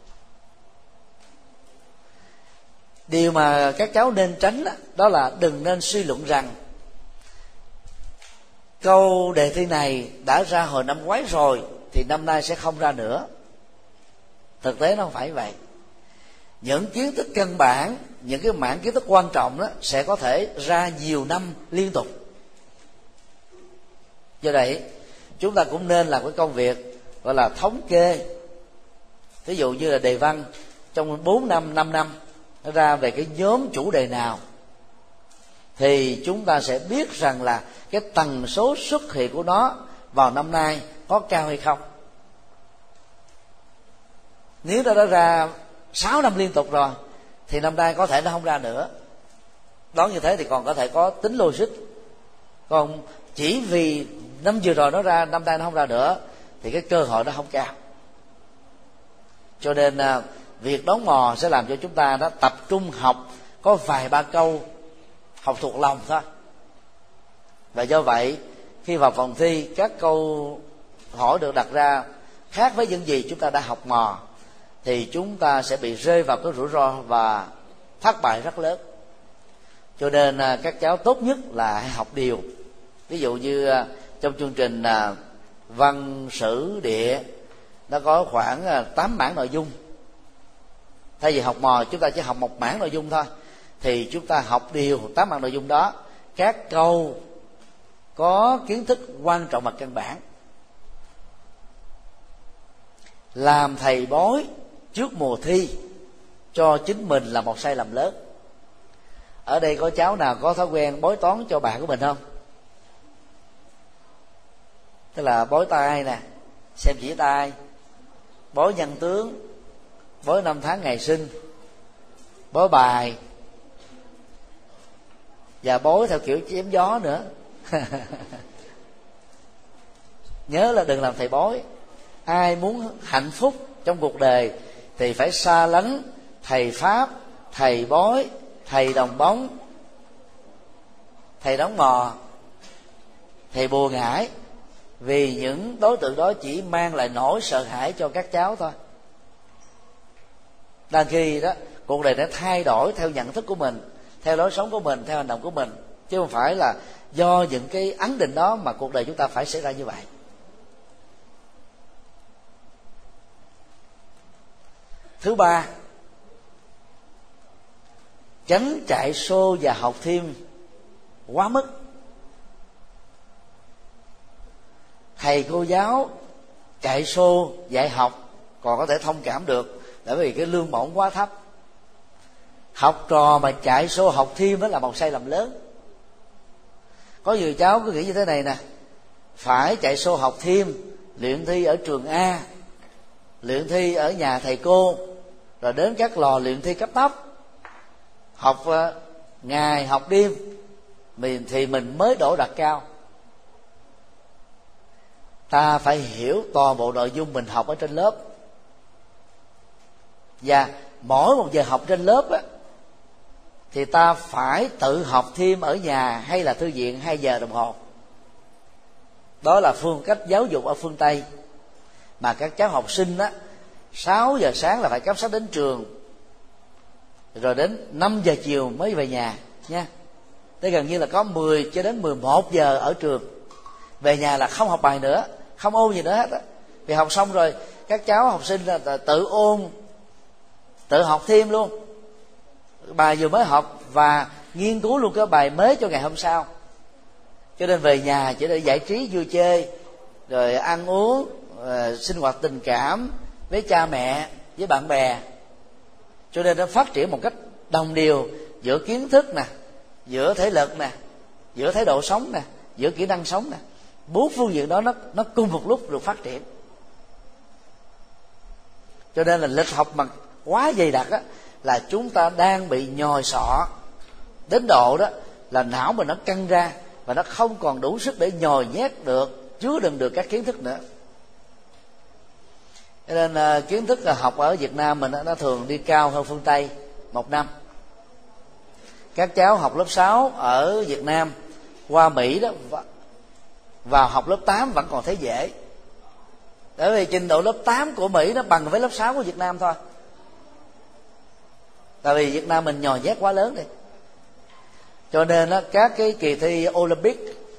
Điều mà các cháu nên tránh đó là đừng nên suy luận rằng câu đề thi này đã ra hồi năm ngoái rồi thì năm nay sẽ không ra nữa. Thực tế nó không phải vậy. Những kiến thức căn bản, những cái mảng kiến thức quan trọng đó sẽ có thể ra nhiều năm liên tục. Do vậy chúng ta cũng nên làm cái công việc gọi là thống kê. Ví dụ như là đề văn trong 4 năm, 5 năm nó ra về cái nhóm chủ đề nào, thì chúng ta sẽ biết rằng là cái tần số xuất hiện của nó vào năm nay có cao hay không. Nếu nó đã ra 6 năm liên tục rồi thì năm nay có thể nó không ra nữa. Đoán như thế thì còn có thể có tính logic. Còn chỉ vì năm vừa rồi nó ra, năm nay nó không ra nữa, thì cái cơ hội nó không cao. Cho nên việc đón mò sẽ làm cho chúng ta đã tập trung học có vài ba câu học thuộc lòng thôi. Và do vậy khi vào phòng thi, các câu hỏi được đặt ra khác với những gì chúng ta đã học mò, thì chúng ta sẽ bị rơi vào cái rủi ro và thất bại rất lớn. Cho nên các cháu tốt nhất là hãy học điều. Ví dụ như trong chương trình văn sử địa nó có khoảng 8 mảng nội dung. Thay vì học mò chúng ta chỉ học một mảng nội dung thôi, thì chúng ta học điều 8 mảng nội dung đó, các câu có kiến thức quan trọng và căn bản. Làm thầy bói trước mùa thi cho chính mình là một sai lầm lớn. Ở đây có cháu nào có thói quen bói toán cho bạn của mình không? Tức là bói tai nè, xem chỉ tai, bói nhân tướng, bói năm tháng ngày sinh, bói bài, và bói theo kiểu chém gió nữa. Nhớ là đừng làm thầy bói. Ai muốn hạnh phúc trong cuộc đời thì phải xa lánh thầy pháp, thầy bói, thầy đồng bóng, thầy đóng mò, thầy bùa ngải. Vì những đối tượng đó chỉ mang lại nỗi sợ hãi cho các cháu thôi. Đang khi đó cuộc đời đã thay đổi theo nhận thức của mình, theo lối sống của mình, theo hành động của mình, chứ không phải là do những cái ấn định đó mà cuộc đời chúng ta phải xảy ra như vậy. Thứ ba, tránh chạy xô và học thêm quá mức. Thầy cô giáo chạy xô dạy học còn có thể thông cảm được, bởi vì cái lương bổng quá thấp. Học trò mà chạy xô học thêm đó là một sai lầm lớn. Có nhiều cháu cứ nghĩ như thế này nè: phải chạy xô học thêm, luyện thi ở trường A, luyện thi ở nhà thầy cô, rồi đến các lò luyện thi cấp tốc, học ngày học đêm thì mình mới đỗ đạt cao. Ta phải hiểu toàn bộ nội dung mình học ở trên lớp, và mỗi một giờ học trên lớp á, thì ta phải tự học thêm ở nhà hay là thư viện 2 giờ đồng hồ. Đó là phương cách giáo dục ở phương Tây, mà các cháu học sinh á, 6 giờ sáng là phải cấp sách đến trường, rồi đến 5 giờ chiều mới về nhà nha. Thế gần như là có 10 cho đến 11 giờ ở trường. Về nhà là không học bài nữa, không ôn gì nữa hết á. Vì học xong rồi các cháu học sinh là tự ôn, tự học thêm luôn bài vừa mới học, và nghiên cứu luôn cái bài mới cho ngày hôm sau. Cho nên về nhà chỉ để giải trí vui chơi, rồi ăn uống, sinh hoạt tình cảm với cha mẹ, với bạn bè. Cho nên nó phát triển một cách đồng đều giữa kiến thức nè, giữa thể lực nè, giữa thái độ sống nè, giữa kỹ năng sống nè. 4 phương diện đó nó cùng một lúc được phát triển. Cho nên là lịch học mà quá dày đặc á, là chúng ta đang bị nhồi sọ đến độ đó là não mình nó căng ra, và nó không còn đủ sức để nhồi nhét được, chứa đựng được các kiến thức nữa. Cho nên kiến thức học ở Việt Nam mình nó thường đi cao hơn phương Tây 1 năm. Các cháu học lớp 6 ở Việt Nam qua Mỹ đó, vào học lớp 8 vẫn còn thấy dễ, bởi vì trình độ lớp 8 của Mỹ nó bằng với lớp 6 của Việt Nam thôi. Tại vì Việt Nam mình nhồi nhét quá lớn đi. Cho nên đó, các cái kỳ thi Olympic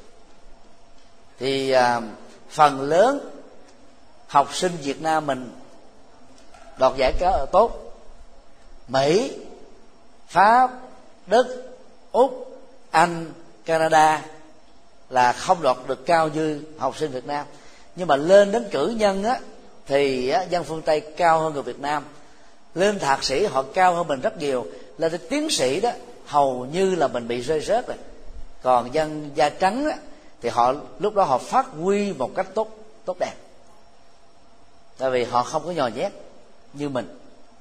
thì phần lớn học sinh Việt Nam mình đoạt giải tốt. Mỹ, Pháp, Đức, Úc, Anh, Canada là không đoạt được cao như học sinh Việt Nam. Nhưng mà lên đến cử nhân á, thì dân phương Tây cao hơn người Việt Nam. Lên thạc sĩ họ cao hơn mình rất nhiều. Lên đến tiến sĩ đó hầu như là mình bị rơi rớt rồi. Còn dân da trắng á, thì họ lúc đó họ phát huy một cách tốt đẹp, tại vì họ không có nhồi nhét như mình.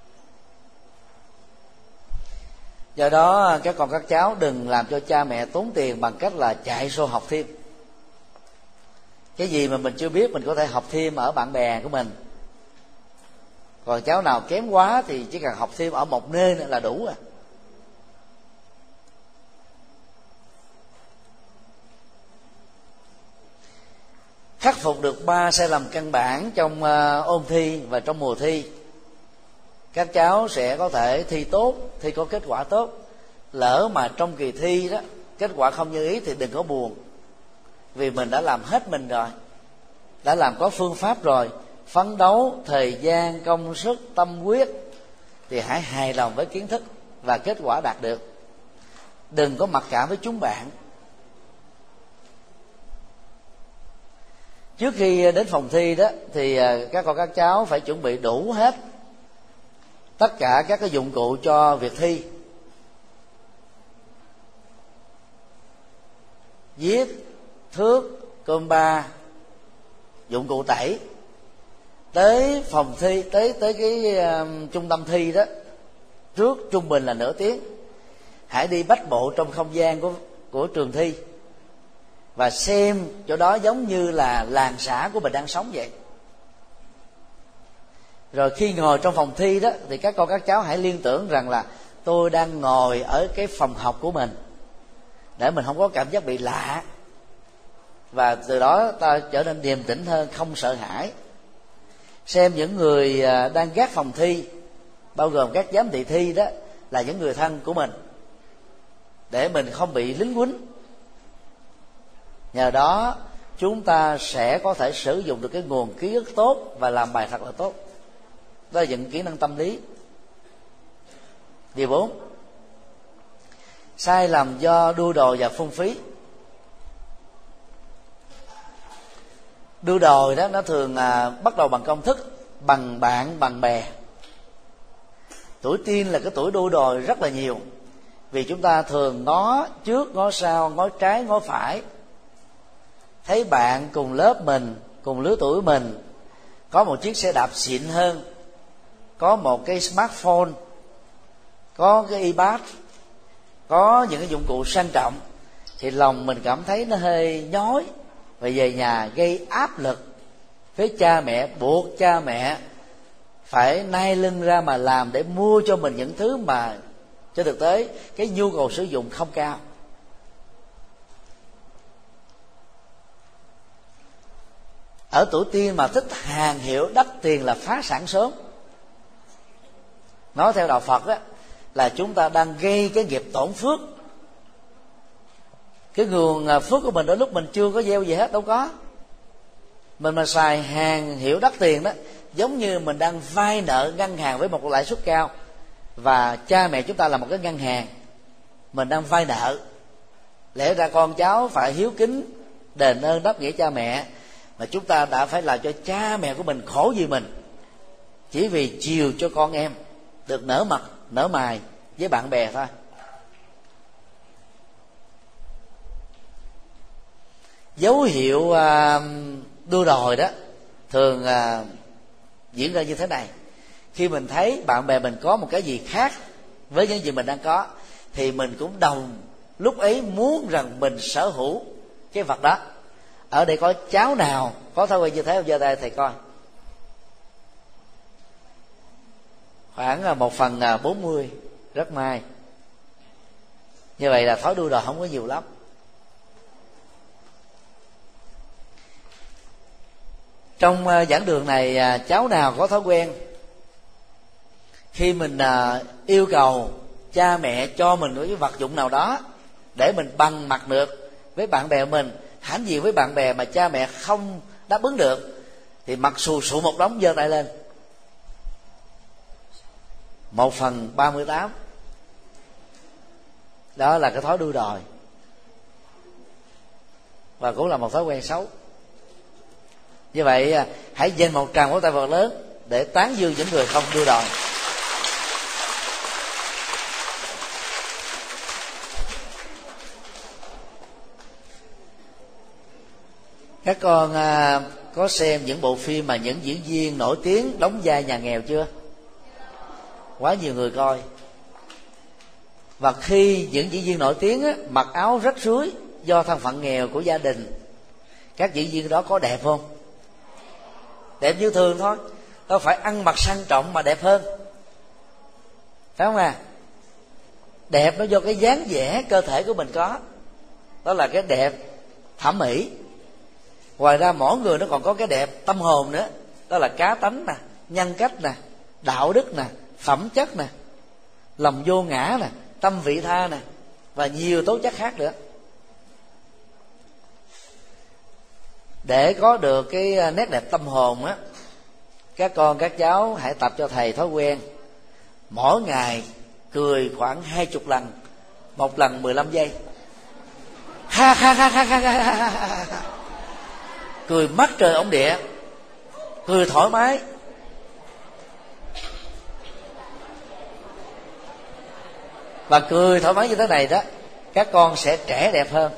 Do đó các con các cháu đừng làm cho cha mẹ tốn tiền bằng cách là chạy xô học thêm. Cái gì mà mình chưa biết mình có thể học thêm ở bạn bè của mình. Còn cháu nào kém quá thì chỉ cần học thêm ở một nơi là đủ rồi. khắc phục được 3 sai lầm căn bản trong ôn thi và trong mùa thi, các cháu sẽ có thể thi tốt, thi có kết quả tốt. Lỡ mà trong kỳ thi đó kết quả không như ý thì đừng có buồn, vì mình đã làm hết mình rồi, đã làm có phương pháp rồi, phấn đấu thời gian, công sức, tâm huyết, thì hãy hài lòng với kiến thức và kết quả đạt được. Đừng có mặc cảm với chúng bạn. Trước khi đến phòng thi đó thì các con các cháu phải chuẩn bị đủ hết tất cả các cái dụng cụ cho việc thi: viết, thước, compa, dụng cụ tẩy. Tới phòng thi, tới cái trung tâm thi đó, trước trung bình là nửa tiếng, hãy đi bách bộ trong không gian của trường thi và xem chỗ đó giống như là làng xã của mình đang sống vậy. Rồi khi ngồi trong phòng thi đó thì các con các cháu hãy liên tưởng rằng là tôi đang ngồi ở cái phòng học của mình, để mình không có cảm giác bị lạ, và từ đó ta trở nên điềm tĩnh hơn, không sợ hãi. Xem những người đang gác phòng thi, bao gồm các giám thị thi đó, là những người thân của mình, để mình không bị lính quýnh. Nhờ đó chúng ta sẽ có thể sử dụng được cái nguồn ký ức tốt và làm bài thật là tốt. Đó là những kỹ năng tâm lý. Điều 4, sai lầm do đua đòi và phung phí. Đua đòi đó nó thường bắt đầu bằng công thức, bằng bạn, bằng bè. Tuổi teen là cái tuổi đua đòi rất là nhiều, vì chúng ta thường ngó trước, ngó sau, ngó trái, ngó phải. Thấy bạn cùng lớp mình, cùng lứa tuổi mình có một chiếc xe đạp xịn hơn, có một cái smartphone, có cái iPad, có những cái dụng cụ sang trọng, thì lòng mình cảm thấy nó hơi nhói, và về nhà gây áp lực với cha mẹ, buộc cha mẹ phải nai lưng ra mà làm để mua cho mình những thứ mà trên thực tế cái nhu cầu sử dụng không cao. Ở tuổi teen mà thích hàng hiệu đắt tiền là phá sản sớm. Nói theo đạo Phật á, là chúng ta đang gây cái nghiệp tổn phước. Cái nguồn phước của mình đôi lúc mình chưa có gieo gì hết, đâu có. Mình mà xài hàng hiệu đắt tiền đó, giống như mình đang vay nợ ngân hàng với một lãi suất cao, và cha mẹ chúng ta là một cái ngân hàng, mình đang vay nợ. Lẽ ra con cháu phải hiếu kính, đền ơn đáp nghĩa cha mẹ, mà chúng ta đã phải làm cho cha mẹ của mình khổ vì mình, chỉ vì chiều cho con em được nở mặt nở mày với bạn bè thôi. Dấu hiệu đua đòi đó thường diễn ra như thế này: khi mình thấy bạn bè mình có một cái gì khác với những gì mình đang có, thì mình cũng đồng lúc ấy muốn rằng mình sở hữu cái vật đó. Ở đây có cháu nào có thói quen như thế không? Giơ tay thầy coi. Khoảng 1/40, rất may. Như vậy là thói đua đòi không có nhiều lắm. Trong giảng đường này, cháu nào có thói quen khi mình yêu cầu cha mẹ cho mình một cái vật dụng nào đó để mình bằng mặt được với bạn bè mình, hãnh diện với bạn bè, mà cha mẹ không đáp ứng được, thì mặt xù xụ một đống, giơ tay lên. 1/38. Đó là cái thói đua đòi, và cũng là một thói quen xấu. Như vậy hãy dành một tràng vỗ tay thật lớn để tán dương những người không đua đòi. Các con có xem những bộ phim mà những diễn viên nổi tiếng đóng vai nhà nghèo chưa? Quá nhiều người coi. Và khi những diễn viên nổi tiếng á, mặc áo rách rưới do thân phận nghèo của gia đình, các diễn viên đó có đẹp không? Đẹp như thường thôi, đâu phải ăn mặc sang trọng mà đẹp hơn, phải không à? Đẹp nó do cái dáng vẻ cơ thể của mình có, đó là cái đẹp thẩm mỹ. Ngoài ra mỗi người nó còn có cái đẹp tâm hồn nữa, đó là cá tánh nè, nhân cách nè, đạo đức nè, phẩm chất nè, lòng vô ngã nè, tâm vị tha nè, và nhiều tố chất khác nữa. Để có được cái nét đẹp tâm hồn á, các con các cháu hãy tập cho thầy thói quen mỗi ngày cười khoảng 20 lần, một lần 15 giây. Ha ha ha ha ha ha ha. Cười mắt trời ống địa, cười thoải mái. Và cười thoải mái như thế này đó, các con sẽ trẻ đẹp hơn.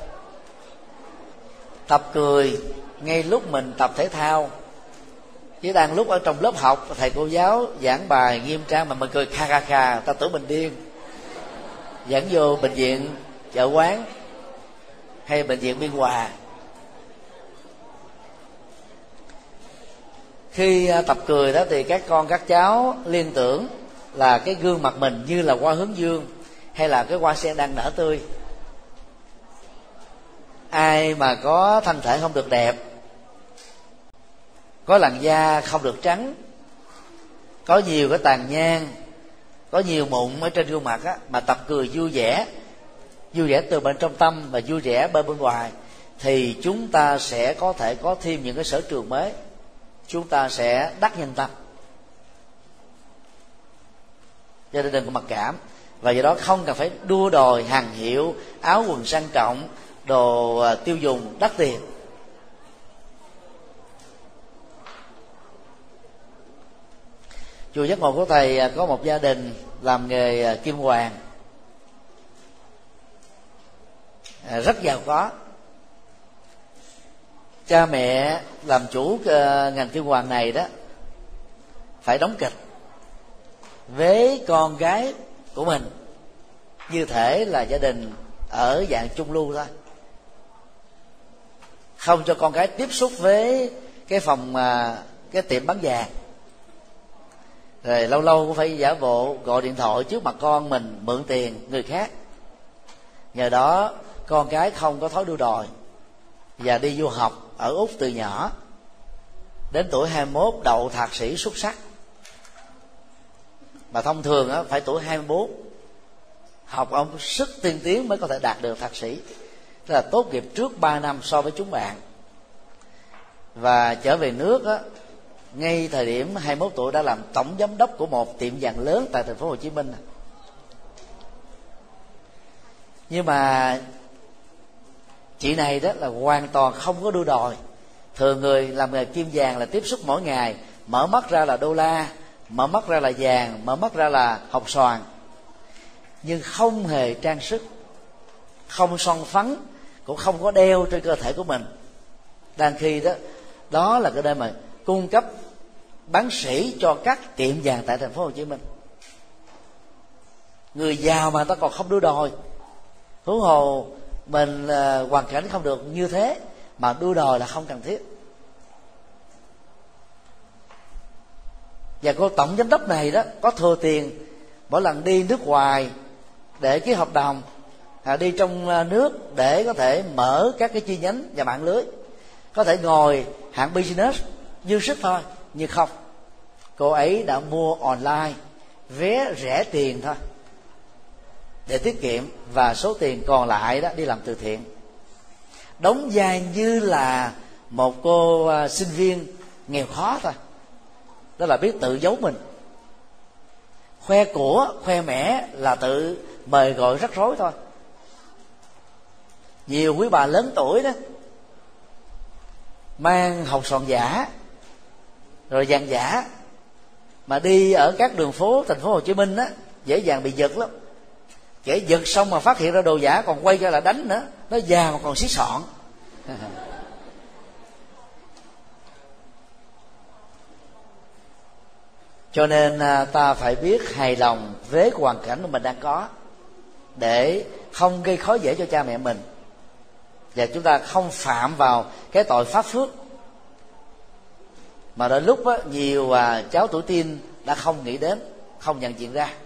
Tập cười ngay lúc mình tập thể thao, chứ đang lúc ở trong lớp học thầy cô giáo giảng bài nghiêm trang mà mình cười kha kha kha, ta tưởng mình điên. Dẫn vô bệnh viện, chợ quán hay bệnh viện Biên Hòa, khi tập cười đó thì các con các cháu liên tưởng là cái gương mặt mình như là hoa hướng dương hay là cái hoa sen đang nở tươi. Ai mà có thân thể không được đẹp, có làn da không được trắng, có nhiều cái tàn nhang, có nhiều mụn ở trên gương mặt á, mà tập cười vui vẻ từ bên trong tâm và vui vẻ bên ngoài, thì chúng ta sẽ có thể có thêm những cái sở trường mới, chúng ta sẽ đắc nhân tâm. Cho nên đừng có mặc cảm, và do đó không cần phải đua đòi hàng hiệu, áo quần sang trọng, đồ tiêu dùng đắt tiền. Chùa Giác Ngộ của thầy có một gia đình làm nghề kim hoàn, rất giàu có. Cha mẹ làm chủ ngành kim hoàn này đó phải đóng kịch với con gái của mình như thể là gia đình ở dạng trung lưu thôi, không cho con gái tiếp xúc với cái phòng cái tiệm bán vàng. Rồi lâu lâu cũng phải giả bộ gọi điện thoại trước mặt con mình mượn tiền người khác. Nhờ đó con cái không có thói đua đòi và đi du học ở Úc từ nhỏ, đến tuổi 21 đậu thạc sĩ xuất sắc. Mà thông thường á, phải tuổi 24 học ở sức tiên tiến mới có thể đạt được thạc sĩ, tức là tốt nghiệp trước 3 năm so với chúng bạn. Và trở về nước á, ngay thời điểm 21 tuổi đã làm tổng giám đốc của một tiệm vàng lớn tại thành phố Hồ Chí Minh. Nhưng mà chị này đó là hoàn toàn không có đua đòi. Thường người làm nghề kim vàng là tiếp xúc mỗi ngày, mở mắt ra là đô la, mở mắt ra là vàng, mở mắt ra là hột xoàn, nhưng không hề trang sức, không son phấn, cũng không có đeo trên cơ thể của mình. Đang khi đó, đó là cái nơi mà cung cấp bán sỉ cho các tiệm vàng tại thành phố Hồ Chí Minh. Người giàu mà ta còn không đua đòi, huống hồ mình hoàn cảnh không được như thế mà đua đòi là không cần thiết. Và cô tổng giám đốc này đó có thừa tiền, mỗi lần đi nước ngoài để ký hợp đồng, đi trong nước để có thể mở các cái chi nhánh và mạng lưới, có thể ngồi hạng business dư sức thôi. Nhưng không, cô ấy đã mua online vé rẻ tiền thôi để tiết kiệm, và số tiền còn lại đó đi làm từ thiện, đóng vai như là một cô sinh viên nghèo khó thôi. Đó là biết tự giấu mình, khoe của khoe mẽ là tự mời gọi rắc rối thôi. Nhiều quý bà lớn tuổi đó mang hột xoàn giả rồi vàng giả mà đi ở các đường phố thành phố Hồ Chí Minh á, dễ dàng bị giật lắm. Kẻ giật xong mà phát hiện ra đồ giả còn quay ra là đánh nữa, nó già mà còn xí xọn. Cho nên ta phải biết hài lòng với hoàn cảnh mà mình đang có, để không gây khó dễ cho cha mẹ mình, và chúng ta không phạm vào cái tội pháp phước mà đến lúc á, nhiều cháu tuổi teen đã không nghĩ đến, không nhận diện ra.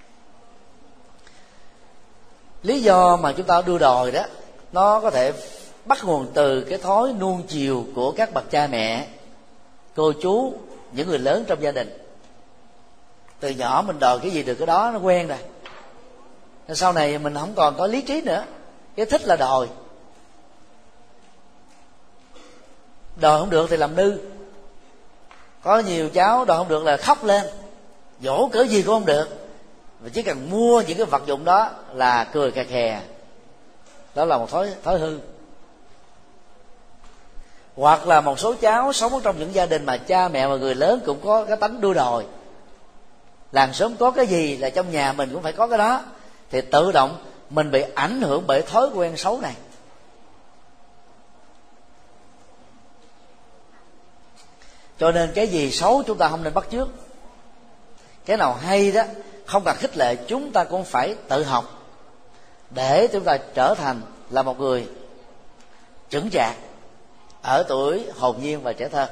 Lý do mà chúng ta đua đòi đó, nó có thể bắt nguồn từ cái thói nuông chiều của các bậc cha mẹ, cô chú, những người lớn trong gia đình. Từ nhỏ mình đòi cái gì được cái đó, nó quen rồi. Nên sau này mình không còn có lý trí nữa, cái thích là đòi. Đòi không được thì làm nư. Có nhiều cháu đòi không được là khóc lên, dỗ cỡ gì cũng không được, và chỉ cần mua những cái vật dụng đó là cười khè khè. Đó là một thói hư. Hoặc là một số cháu sống trong những gia đình mà cha mẹ và người lớn cũng có cái tánh đua đòi, làng xóm có cái gì là trong nhà mình cũng phải có cái đó, thì tự động mình bị ảnh hưởng bởi thói quen xấu này. Cho nên cái gì xấu chúng ta không nên bắt chước. Cái nào hay đó không cần khích lệ, chúng ta cũng phải tự học để chúng ta trở thành là một người chững chạc ở tuổi hồn nhiên và trẻ thơ.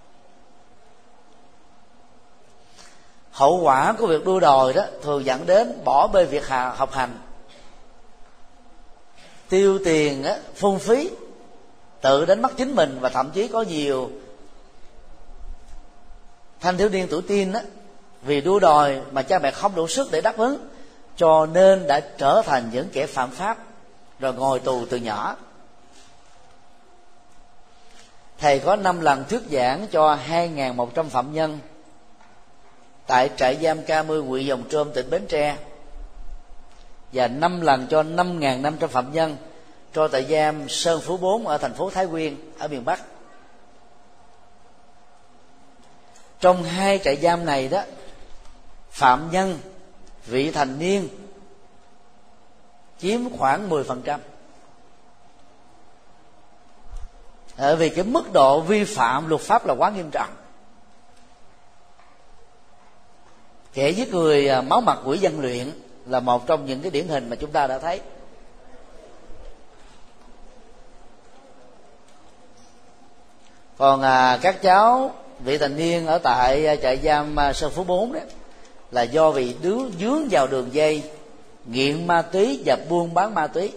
Hậu quả của việc đua đòi đó thường dẫn đến bỏ bê việc học hành, tiêu tiền phung phí, tự đánh mất chính mình. Và thậm chí có nhiều thanh thiếu niên tuổi teen đó, vì đua đòi mà cha mẹ không đủ sức để đáp ứng, cho nên đã trở thành những kẻ phạm pháp rồi ngồi tù từ nhỏ. Thầy có 5 lần thuyết giảng cho 2.100 phạm nhân tại trại giam K10 huyện Giồng Trôm, tỉnh Bến Tre, và 5 lần cho 5.500 phạm nhân cho trại giam Sơn Phú 4 ở thành phố Thái Nguyên ở miền Bắc. Trong 2 trại giam này đó, phạm nhân vị thành niên chiếm khoảng 10%. Bởi vì cái mức độ vi phạm luật pháp là quá nghiêm trọng. Kẻ giết người máu mặt quỷ dân luyện là một trong những cái điển hình mà chúng ta đã thấy. Còn các cháu vị thành niên ở tại trại giam Sơn Phú 4 đó là do vì dướng vào đường dây nghiện ma túy và buôn bán ma túy.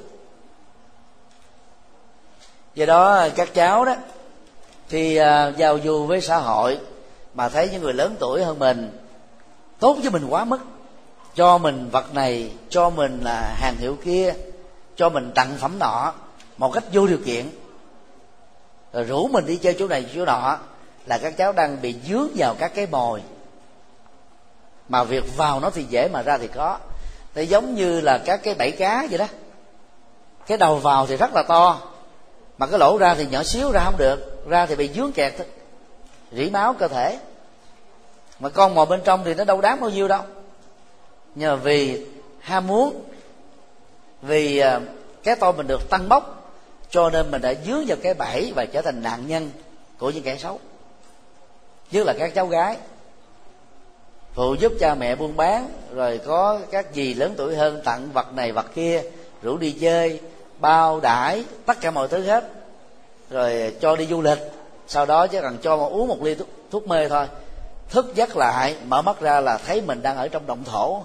Do đó các cháu đó khi giao du với xã hội mà thấy những người lớn tuổi hơn mình tốt với mình quá mức, cho mình vật này, cho mình là hàng hiệu kia, cho mình tặng phẩm nọ một cách vô điều kiện, rồi rủ mình đi chơi chỗ này chỗ nọ, là các cháu đang bị dướng vào các cái mồi mà việc vào nó thì dễ mà ra thì khó. Thì giống như là các cái bẫy cá vậy đó, cái đầu vào thì rất là to mà cái lỗ ra thì nhỏ xíu, ra không được, ra thì bị dướng kẹt, rỉ máu cơ thể. Mà con mồi bên trong thì nó đâu đáng bao nhiêu đâu, nhưng mà vì ham muốn, vì cái tôi mình được tăng bốc, cho nên mình đã dướng vào cái bẫy và trở thành nạn nhân của những kẻ xấu. Nhất là các cháu gái phụ giúp cha mẹ buôn bán, rồi có các dì lớn tuổi hơn tặng vật này vật kia, rủ đi chơi, bao đãi tất cả mọi thứ hết, rồi cho đi du lịch. Sau đó chỉ cần cho uống một ly thuốc mê thôi, thức giấc lại mở mắt ra là thấy mình đang ở trong động thổ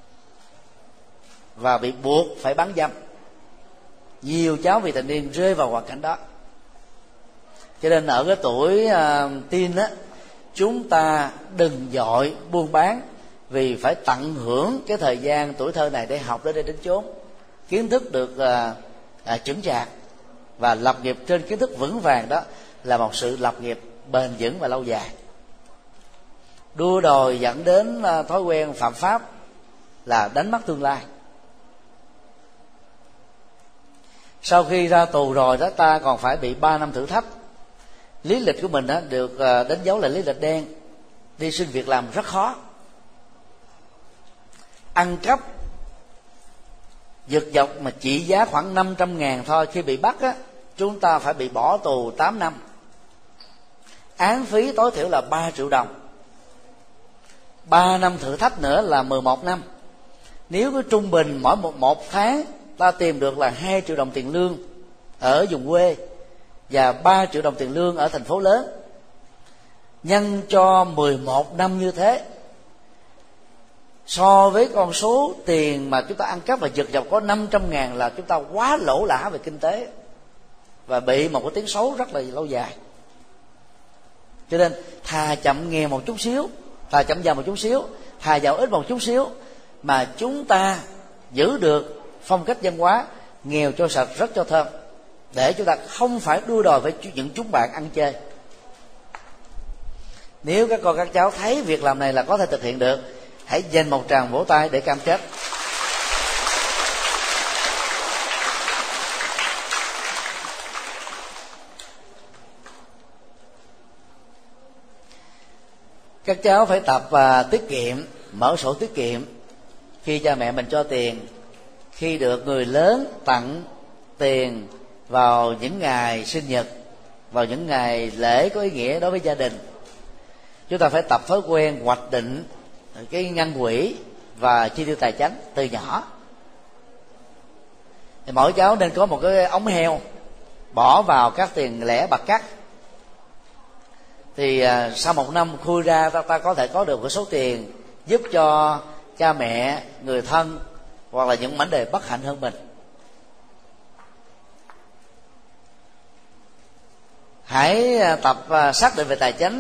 và bị buộc phải bán dâm. Nhiều cháu vị thành niên rơi vào hoàn cảnh đó. Cho nên ở cái tuổi teen á, chúng ta đừng vội buôn bán, vì phải tận hưởng cái thời gian tuổi thơ này để học đến đây đến chốn, kiến thức được chững chạc và lập nghiệp trên kiến thức vững vàng. Đó là một sự lập nghiệp bền vững và lâu dài. Đua đòi dẫn đến thói quen phạm pháp là đánh mất tương lai. Sau khi ra tù rồi đó, ta còn phải bị 3 năm thử thách. Lý lịch của mình đó được đánh dấu là lý lịch đen, đi xin việc làm rất khó, ăn cắp giật dọc mà trị giá khoảng 500.000 thôi. Khi bị bắt á, chúng ta phải bị bỏ tù 8 năm, án phí tối thiểu là 3 triệu đồng. 3 năm thử thách nữa là 11 năm. Nếu cứ trung bình mỗi một tháng ta tìm được là 2 triệu đồng tiền lương ở vùng quê và 3 triệu đồng tiền lương ở thành phố lớn, nhân cho 11 năm như thế, so với con số tiền mà chúng ta ăn cắp và giật dọc có 500.000 là chúng ta quá lỗ lã về kinh tế. và bị một cái tiếng xấu rất là lâu dài. Cho nên thà chậm nghèo một chút xíu, thà chậm giàu một chút xíu, thà giàu ít một chút xíu, mà chúng ta giữ được phong cách văn hóa nghèo cho sạch rất cho thơm, để chúng ta không phải đua đòi với những chúng bạn ăn chơi. Nếu các con các cháu thấy việc làm này là có thể thực hiện được, hãy dành một tràng vỗ tay để cam kết. Các cháu phải tập tiết kiệm, mở sổ tiết kiệm. Khi cha mẹ mình cho tiền, khi được người lớn tặng tiền vào những ngày sinh nhật, vào những ngày lễ có ý nghĩa đối với gia đình, chúng ta phải tập thói quen hoạch định cái ngân quỹ và chi tiêu tài chánh từ nhỏ. Thì mỗi cháu nên có một cái ống heo bỏ vào các tiền lẻ bạc cắt. Thì sau một năm khui ra, ta có thể có được một số tiền giúp cho cha mẹ, người thân hoặc là những mảnh đề bất hạnh hơn mình. Hãy tập xác định về tài chính,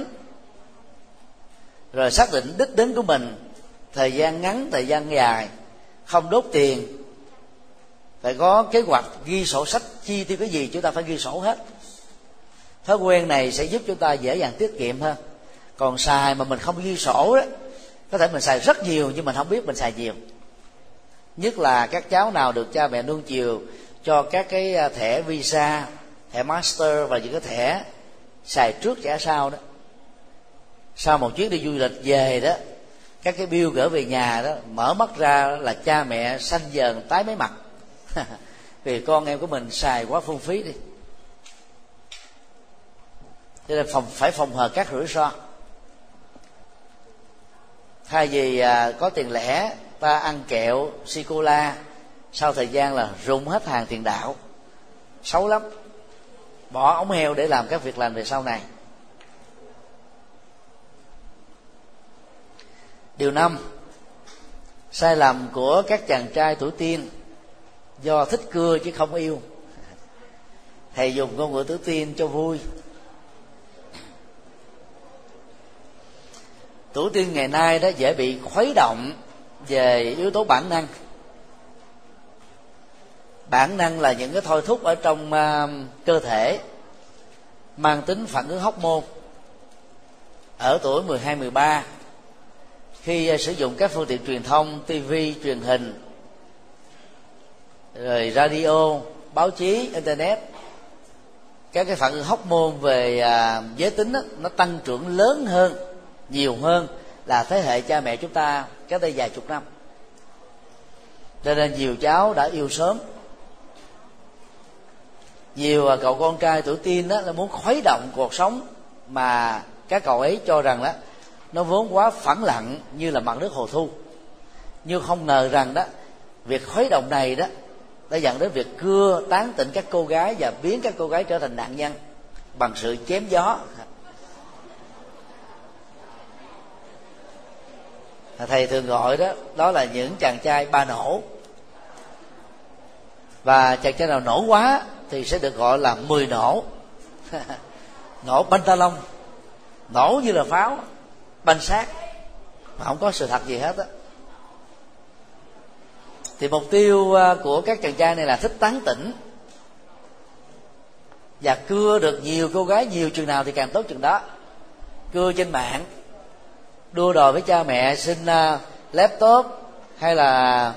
rồi xác định đích đến của mình, thời gian ngắn, thời gian dài, không đốt tiền. Phải có kế hoạch ghi sổ sách, chi tiêu cái gì chúng ta phải ghi sổ hết. Thói quen này sẽ giúp chúng ta dễ dàng tiết kiệm hơn. Còn xài mà mình không ghi sổ đó, có thể mình xài rất nhiều nhưng mình không biết mình xài nhiều. Nhất là các cháu nào được cha mẹ nuông chiều cho các cái thẻ Visa, thẻ Master và những cái thẻ xài trước trả sau đó. Sau một chuyến đi du lịch về đó, các cái bill gửi về nhà đó, mở mắt ra là cha mẹ xanh dờn tái mấy mặt vì con em của mình xài quá phung phí đi. Cho nên phải phòng hờ các rủi ro. Thay vì có tiền lẻ ta ăn kẹo sô-cô-la, sau thời gian là rụng hết hàng tiền đạo, xấu lắm. Bỏ ống heo để làm các việc làm về sau này. Điều 5, sai lầm của các chàng trai tuổi teen do thích cưa chứ không yêu. Thầy dùng ngôn ngữ tuổi teen cho vui. Tuổi teen ngày nay đó dễ bị khuấy động về yếu tố bản năng. Bản năng là những cái thôi thúc ở trong cơ thể mang tính phản ứng hormone. Ở tuổi 12-13, khi sử dụng các phương tiện truyền thông, TV, truyền hình, rồi radio, báo chí, internet, các cái phản ứng hormone về giới tính đó, nó tăng trưởng lớn hơn, nhiều hơn là thế hệ cha mẹ chúng ta cách đây vài chục năm. Cho nên nhiều cháu đã yêu sớm. Nhiều cậu con trai tuổi teen đó là muốn khuấy động cuộc sống mà các cậu ấy cho rằng đó nó vốn quá phẳng lặng như là mặt nước hồ thu. Nhưng không ngờ rằng đó việc khuấy động này đó đã dẫn đến việc cưa tán tỉnh các cô gái và biến các cô gái trở thành nạn nhân bằng sự chém gió. Thầy thường gọi đó là những chàng trai ba nổ. Và chàng trai nào nổ quá thì sẽ được gọi là 10 nổ. Nổ pantalon, nổ như là pháo, banh xác, mà không có sự thật gì hết á. Thì mục tiêu của các chàng trai này là thích tán tỉnh và cưa được nhiều cô gái nhiều chừng nào thì càng tốt chừng đó. Cưa trên mạng, đua đòi với cha mẹ xin laptop hay là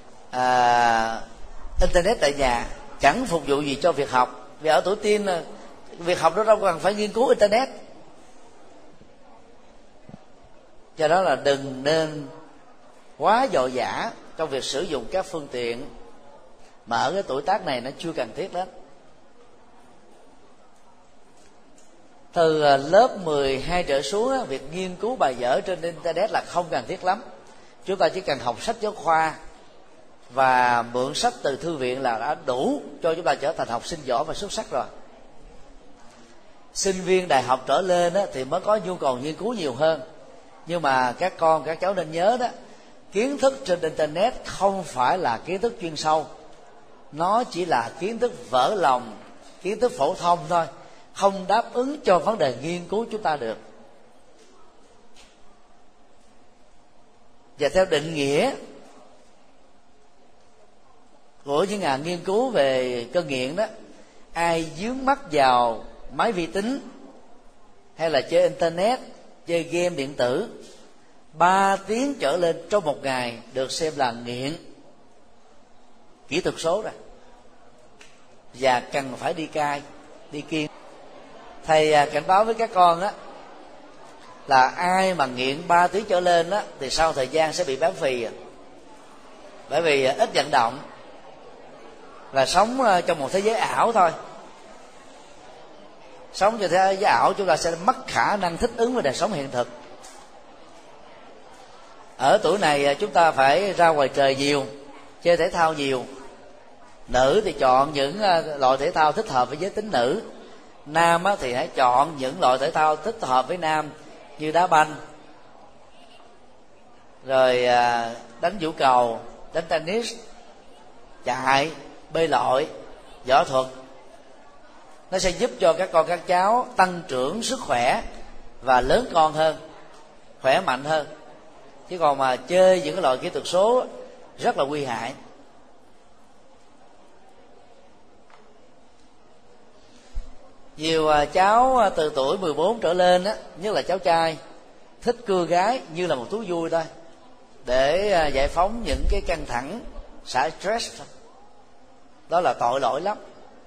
internet tại nhà, chẳng phục vụ gì cho việc học. Vì ở tuổi teen việc học đó đâu cần phải nghiên cứu internet. Do đó là đừng nên quá vội vã trong việc sử dụng các phương tiện mà ở cái tuổi tác này nó chưa cần thiết lắm. Từ lớp 12 trở xuống, việc nghiên cứu bài vở trên internet là không cần thiết lắm. Chúng ta chỉ cần học sách giáo khoa và mượn sách từ thư viện là đã đủ cho chúng ta trở thành học sinh giỏi và xuất sắc rồi. Sinh viên đại học trở lên thì mới có nhu cầu nghiên cứu nhiều hơn. Nhưng mà các cháu nên nhớ đó, kiến thức trên internet không phải là kiến thức chuyên sâu, nó chỉ là kiến thức vỡ lòng kiến thức phổ thông thôi, không đáp ứng cho vấn đề nghiên cứu chúng ta được. Và theo định nghĩa của những nhà nghiên cứu về cơn nghiện đó, ai dướng mắc vào máy vi tính hay là chơi internet, chơi game điện tử 3 tiếng trở lên trong một ngày được xem là nghiện kỹ thuật số rồi, và cần phải đi cai, đi kiêng. Thầy cảnh báo với các con đó là ai mà nghiện 3 tiếng trở lên đó, thì sau thời gian sẽ bị béo phì, bởi vì ít vận động và sống trong một thế giới ảo thôi. Sống trong thế giới ảo chúng ta sẽ mất khả năng thích ứng với đời sống hiện thực. Ở tuổi này chúng ta phải ra ngoài trời nhiều, chơi thể thao nhiều. Nữ thì chọn những loại thể thao thích hợp với giới tính nữ, nam thì hãy chọn những loại thể thao thích hợp với nam, như đá banh, rồi đánh vũ cầu, đánh tennis, chạy, bơi lội, võ thuật. Nó sẽ giúp cho các con các cháu tăng trưởng sức khỏe và lớn con hơn, khỏe mạnh hơn. Chứ còn mà chơi những cái loại kỹ thuật số rất là nguy hại. Nhiều cháu từ tuổi 14 trở lên á, nhất là cháu trai, thích cưa gái như là một thú vui thôi, để giải phóng những cái căng thẳng, xả stress. Đó là tội lỗi lắm.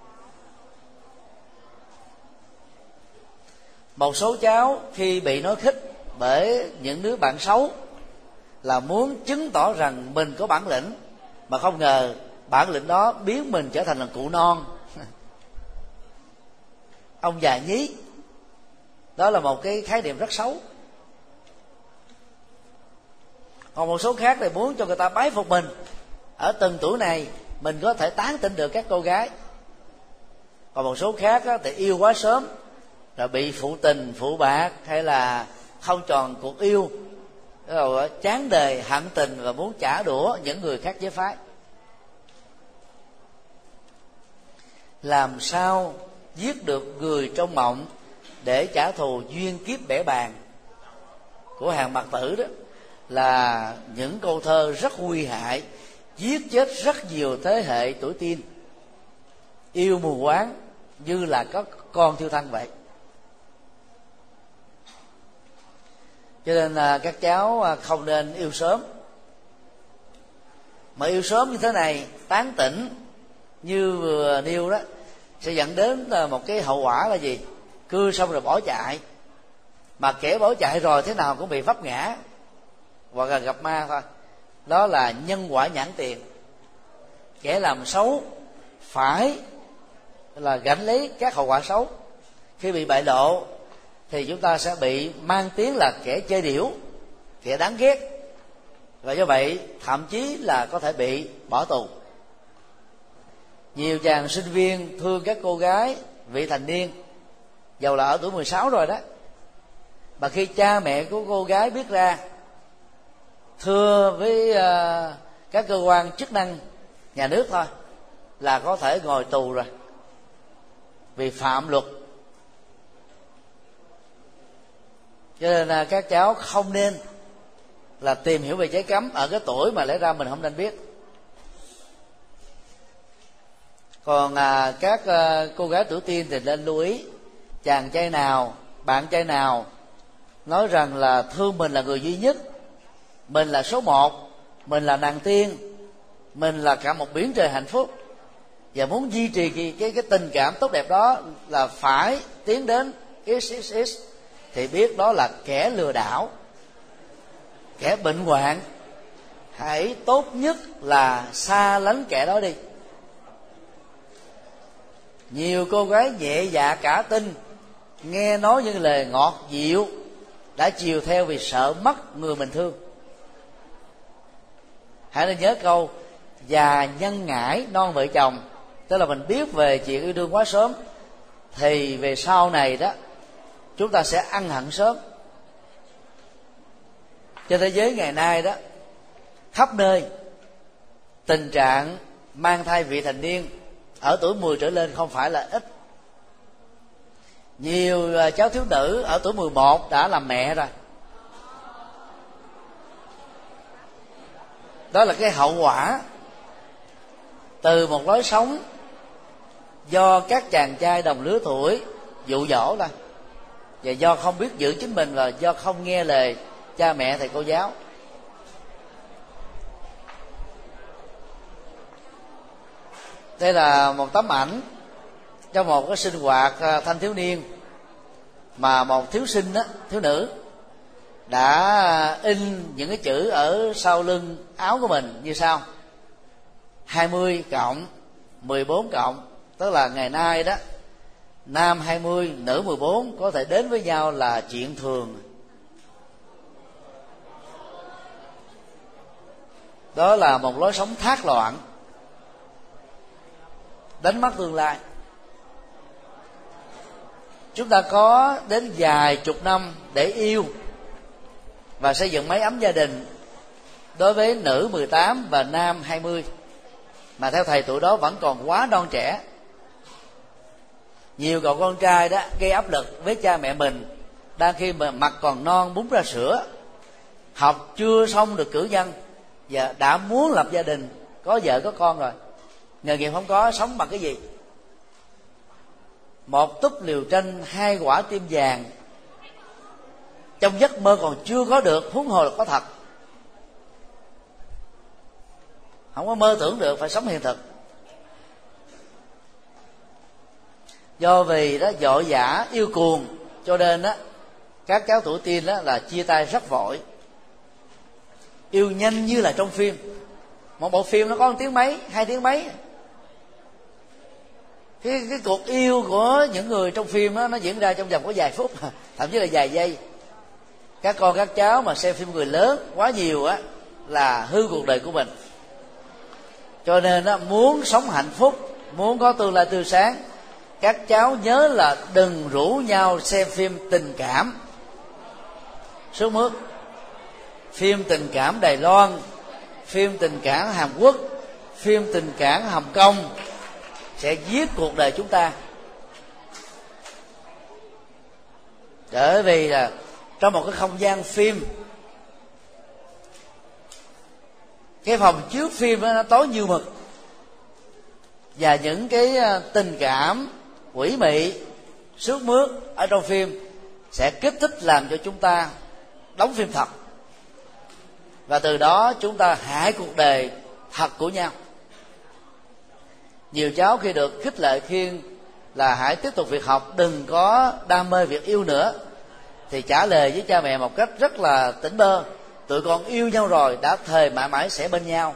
Một số cháu khi bị nói khích bởi những đứa bạn xấu là muốn chứng tỏ rằng mình có bản lĩnh, mà không ngờ bản lĩnh đó biến mình trở thành là cụ non, ông già nhí. Đó là một cái khái niệm rất xấu. Còn một số khác thì muốn cho người ta bái phục mình. Ở từng tuổi này mình có thể tán tỉnh được các cô gái. Còn một số khác thì yêu quá sớm, rồi bị phụ tình, phụ bạc, hay là không tròn cuộc yêu, rồi chán đời, hận tình và muốn trả đũa những người khác giới phái. Làm sao giết được người trong mộng để trả thù duyên kiếp bẻ bàn của hàng Mạc Tử đó, là những câu thơ rất nguy hại, giết chết rất nhiều thế hệ tuổi teen, yêu mù quáng như là có con thiêu thân vậy. Cho nên là các cháu không nên yêu sớm. Mà yêu sớm như thế này, tán tỉnh như vừa nêu đó, sẽ dẫn đến một cái hậu quả là gì? Cưa xong rồi bỏ chạy. Mà kẻ bỏ chạy rồi thế nào cũng bị vấp ngã hoặc là gặp ma thôi. Đó là nhân quả nhãn tiền. Kẻ làm xấu phải là gánh lấy các hậu quả xấu. Khi bị bại lộ thì chúng ta sẽ bị mang tiếng là kẻ chơi điểu, kẻ đáng ghét, và do vậy thậm chí là có thể bị bỏ tù. Nhiều chàng sinh viên thương các cô gái vị thành niên, dầu là ở tuổi 16 rồi đó, mà khi cha mẹ của cô gái biết ra, thưa với các cơ quan chức năng nhà nước thôi, là có thể ngồi tù rồi, vì phạm luật. Cho nên là các cháu không nên là tìm hiểu về trái cấm ở cái tuổi mà lẽ ra mình không nên biết. Còn các cô gái tuổi teen thì nên lưu ý, chàng trai nào, bạn trai nào nói rằng là thương mình là người duy nhất, mình là số một, mình là nàng tiên, mình là cả một biển trời hạnh phúc, và muốn duy trì cái tình cảm tốt đẹp đó là phải tiến đến XXX, thì biết đó là kẻ lừa đảo, kẻ bệnh hoạn. Hãy tốt nhất là xa lánh kẻ đó đi. Nhiều cô gái nhẹ dạ cả tin, nghe nói những lời ngọt dịu, đã chiều theo vì sợ mất người mình thương. Hãy nên nhớ câu già nhân ngãi non vợ chồng, tức là mình biết về chuyện yêu đương quá sớm thì về sau này đó chúng ta sẽ ân hận sớm. Trên thế giới ngày nay đó, khắp nơi tình trạng mang thai vị thành niên ở tuổi 10 trở lên không phải là ít, Nhiều cháu thiếu nữ ở tuổi 11 đã làm mẹ rồi. Đó là cái hậu quả từ một lối sống do các chàng trai đồng lứa tuổi dụ dỗ ra, và do không biết giữ chính mình, và do không nghe lời cha mẹ thầy cô giáo. Đây là một tấm ảnh trong một cái sinh hoạt thanh thiếu niên mà một thiếu sinh đó, thiếu nữ đã in những cái chữ ở sau lưng áo của mình như sau: 20 cộng 14 cộng, tức là ngày nay đó nam 20 nữ 14 có thể đến với nhau là chuyện thường. Đó là một lối sống thác loạn, đánh mất tương lai. Chúng ta có đến vài chục năm để yêu và xây dựng mái ấm gia đình đối với nữ 18 và nam 20, mà theo thầy tuổi đó vẫn còn quá non trẻ. Nhiều cậu con trai đó gây áp lực với cha mẹ mình đang khi mà mặt còn non bún ra sữa, học chưa xong được cử nhân và đã muốn lập gia đình, có vợ có con rồi, nghề nghiệp không có, sống bằng cái gì? Một túp liều tranh, 2 quả tim vàng trong giấc mơ còn chưa có được, huống hồ là có thật. Không có mơ tưởng được, phải sống hiện thực. Do vì đó vội vã yêu cuồng, cho nên đó các cháu tuổi teen đó là chia tay rất vội, yêu nhanh như là trong phim. Một bộ phim nó có 1 tiếng mấy, 2 tiếng mấy. Cái cuộc yêu của những người trong phim đó, nó diễn ra trong vòng có vài phút, thậm chí là vài giây. Các con các cháu mà xem phim người lớn quá nhiều á là hư cuộc đời của mình. Cho nên đó, muốn sống hạnh phúc, muốn có tương lai tươi sáng, các cháu nhớ là đừng rủ nhau xem phim tình cảm sướt mướt, phim tình cảm Đài Loan, phim tình cảm Hàn Quốc, phim tình cảm Hồng Kông, sẽ giết cuộc đời chúng ta. Bởi vì là trong một cái không gian phim, cái phòng chiếu phim đó, nó tối như mực, và những cái tình cảm quỷ mị sướt mướt ở trong phim sẽ kích thích làm cho chúng ta đóng phim thật, và từ đó chúng ta hại cuộc đời thật của nhau. Nhiều cháu khi được khích lệ khuyên là hãy tiếp tục việc học, đừng có đam mê việc yêu nữa, thì trả lời với cha mẹ một cách rất là tỉnh bơ: tụi con yêu nhau rồi, đã thề mãi mãi sẽ bên nhau.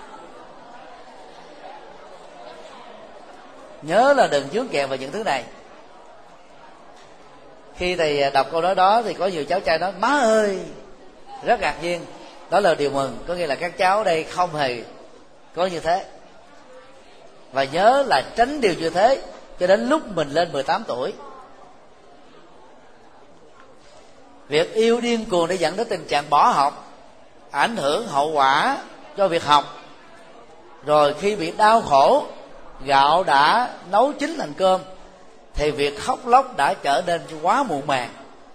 Nhớ là đừng dướng kẹo vào những thứ này. Khi thầy đọc câu nói đó thì có nhiều cháu trai nói: má ơi, rất ngạc nhiên. Đó là điều mừng, có nghĩa là các cháu ở đây không hề có như thế. Và nhớ là tránh điều như thế cho đến lúc mình lên 18 tuổi. Việc yêu điên cuồng để dẫn đến tình trạng bỏ học, ảnh hưởng hậu quả cho việc học, rồi khi bị đau khổ, gạo đã nấu chín thành cơm, thì việc khóc lóc đã trở nên quá muộn màng.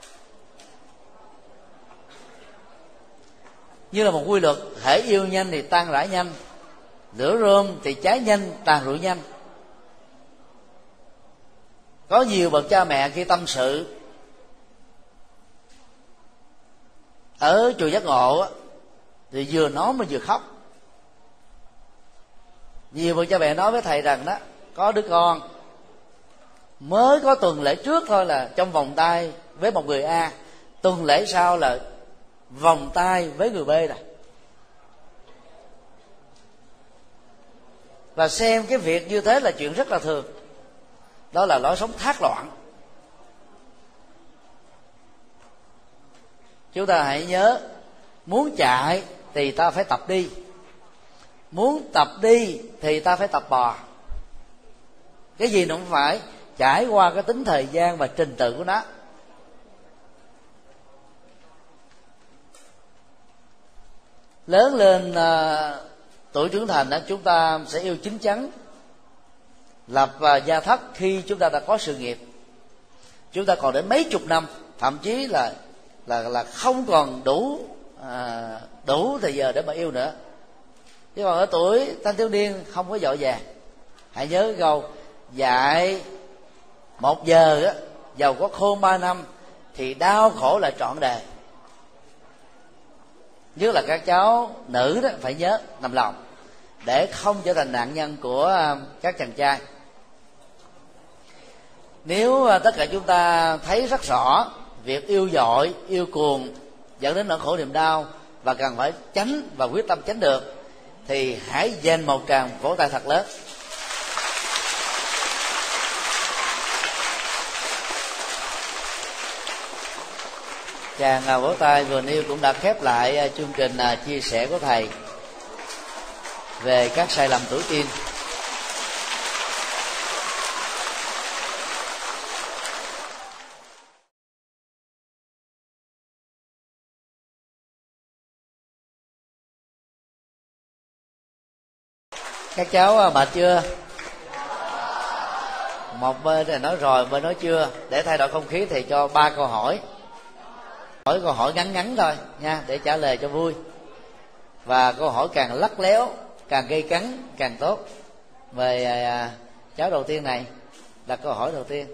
Như là một quy luật, hễ yêu nhanh thì tan rã nhanh, lửa rơm thì cháy nhanh, tàn rụi nhanh. Có nhiều bậc cha mẹ khi tâm sự ở chùa Giác Ngộ thì vừa nói mà vừa khóc. Nhiều bậc cha mẹ nói với thầy rằng đó, có đứa con mới có tuần lễ trước thôi là trong vòng tay với một người A, tuần lễ sau là vòng tay với người B rồi. Và xem cái việc như thế là chuyện rất là thường. Đó là lối sống thác loạn. Chúng ta hãy nhớ, muốn chạy thì ta phải tập đi, muốn tập đi thì ta phải tập bò. Cái gì nó cũng phải trải qua cái tính thời gian và trình tự của nó. Lớn lên tuổi trưởng thành đó, chúng ta sẽ yêu chín chắn, lập gia thất khi chúng ta đã có sự nghiệp. chúng ta còn đến mấy chục năm, thậm chí là không còn đủ thời giờ để mà yêu nữa. Chứ còn ở tuổi thanh thiếu niên không có vội vàng. Hãy nhớ câu dạy 1 giờ á, dầu có khôn 3 năm thì đau khổ là trọn đời. Nhất là các cháu nữ đó phải nhớ nằm lòng, để không trở thành nạn nhân của các chàng trai. Nếu tất cả chúng ta thấy rất rõ việc yêu dội, yêu cuồng dẫn đến nỗi khổ niềm đau và cần phải tránh và quyết tâm tránh được, thì hãy dành một tràng vỗ tay thật lớn. Tràng vỗ tay vừa nêu cũng đã khép lại chương trình chia sẻ của thầy về các sai lầm tuổi teen. Các cháu mệt chưa? Một bên thì nói rồi, bên nói chưa. Để thay đổi không khí thì cho 3 câu hỏi. Hỏi câu hỏi ngắn ngắn thôi nha, để trả lời cho vui. Và câu hỏi càng lắt léo, càng gây cấn càng tốt. Mời cháu đầu tiên này đặt câu hỏi đầu tiên.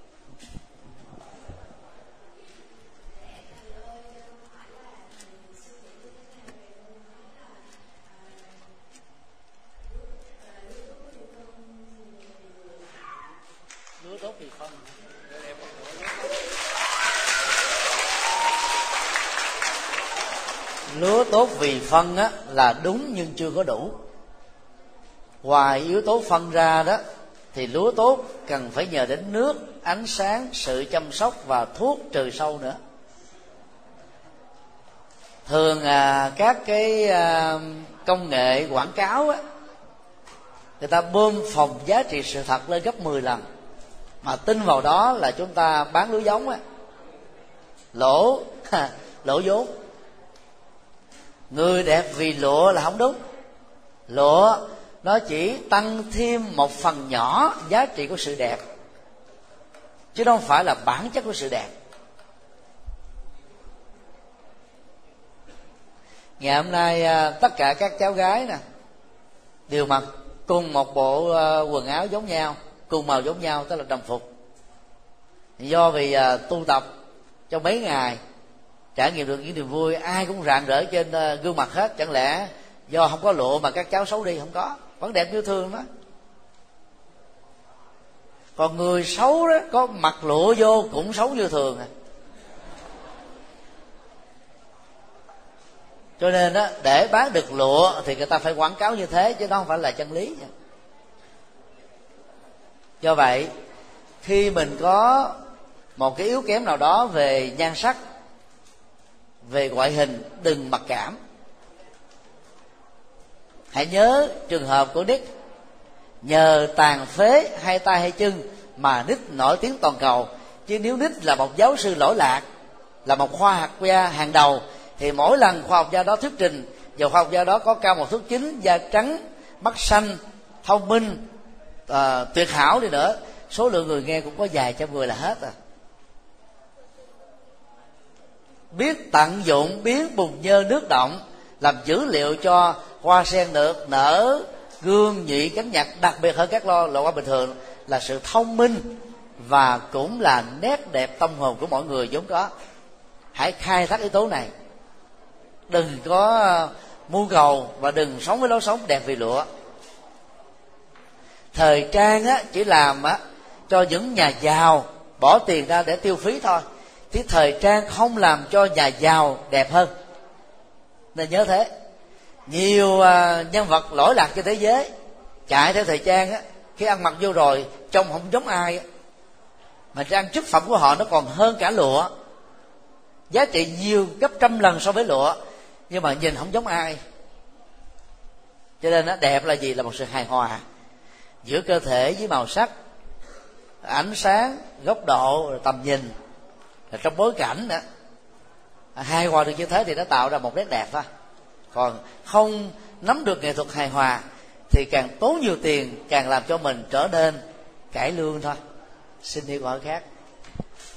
Lúa tốt vì phân á, là đúng nhưng chưa có đủ. Ngoài yếu tố phân ra đó, thì lúa tốt cần phải nhờ đến nước, ánh sáng, sự chăm sóc và thuốc trừ sâu nữa. Thường các cái công nghệ quảng cáo á, người ta bơm phồng giá trị sự thật lên gấp 10 lần, mà tin vào đó là chúng ta bán lúa giống á, lỗ vốn. Người đẹp vì lụa là không đúng. Lụa nó chỉ tăng thêm một phần nhỏ giá trị của sự đẹp, chứ không phải là bản chất của sự đẹp. Ngày hôm nay tất cả các cháu gái nè đều mặc cùng một bộ quần áo giống nhau, cùng màu giống nhau, tức là đồng phục. Do vì tu tập trong mấy ngày, trải nghiệm được những niềm vui, ai cũng rạng rỡ trên gương mặt hết. Chẳng lẽ do không có lụa mà các cháu xấu đi? Không có, vẫn đẹp như thường đó. Còn người xấu đó có mặc lụa vô cũng xấu như thường. Cho nên đó, để bán được lụa thì người ta phải quảng cáo như thế, chứ đó không phải là chân lý. Do vậy, khi mình có một cái yếu kém nào đó về nhan sắc, về ngoại hình, đừng mặc cảm. Hãy nhớ trường hợp của Nick. Nhờ tàn phế hai tay hai chân mà Nick nổi tiếng toàn cầu. Chứ nếu Nick là một giáo sư lỗi lạc, là một khoa học gia hàng đầu, thì mỗi lần khoa học gia đó thuyết trình, và khoa học gia đó có cao 1m9, da trắng, mắt xanh, thông minh, tuyệt hảo đi nữa, số lượng người nghe cũng có vài trăm người là hết à. Biết tận dụng biến bùn nhơ nước động làm dữ liệu cho hoa sen được nở gương nhụy cánh nhật, đặc biệt hơn các loại hoa bình thường, là sự thông minh và cũng là nét đẹp tâm hồn của mọi người vốn có. Hãy khai thác yếu tố này, đừng có mưu cầu và đừng sống với lối sống đẹp vì lụa. Thời trang á, chỉ làm á, cho những nhà giàu bỏ tiền ra để tiêu phí thôi, thì thời trang không làm cho nhà giàu đẹp hơn. Nên nhớ thế. Nhiều nhân vật lỗi lạc trên thế giới chạy theo thời trang á, khi ăn mặc vô rồi trông không giống ai á, mà trang chức phẩm của họ nó còn hơn cả lụa, giá trị nhiều gấp trăm lần so với lụa, nhưng mà nhìn không giống ai. Cho nên nó đẹp là gì? Là một sự hài hòa giữa cơ thể với màu sắc, ánh sáng, góc độ, tầm nhìn, trong bối cảnh đó. Hài hòa được như thế thì nó tạo ra một nét đẹp thôi. Còn không nắm được nghệ thuật hài hòa thì càng tốn nhiều tiền, càng làm cho mình trở nên cải lương thôi. Xin đi câu hỏi khác.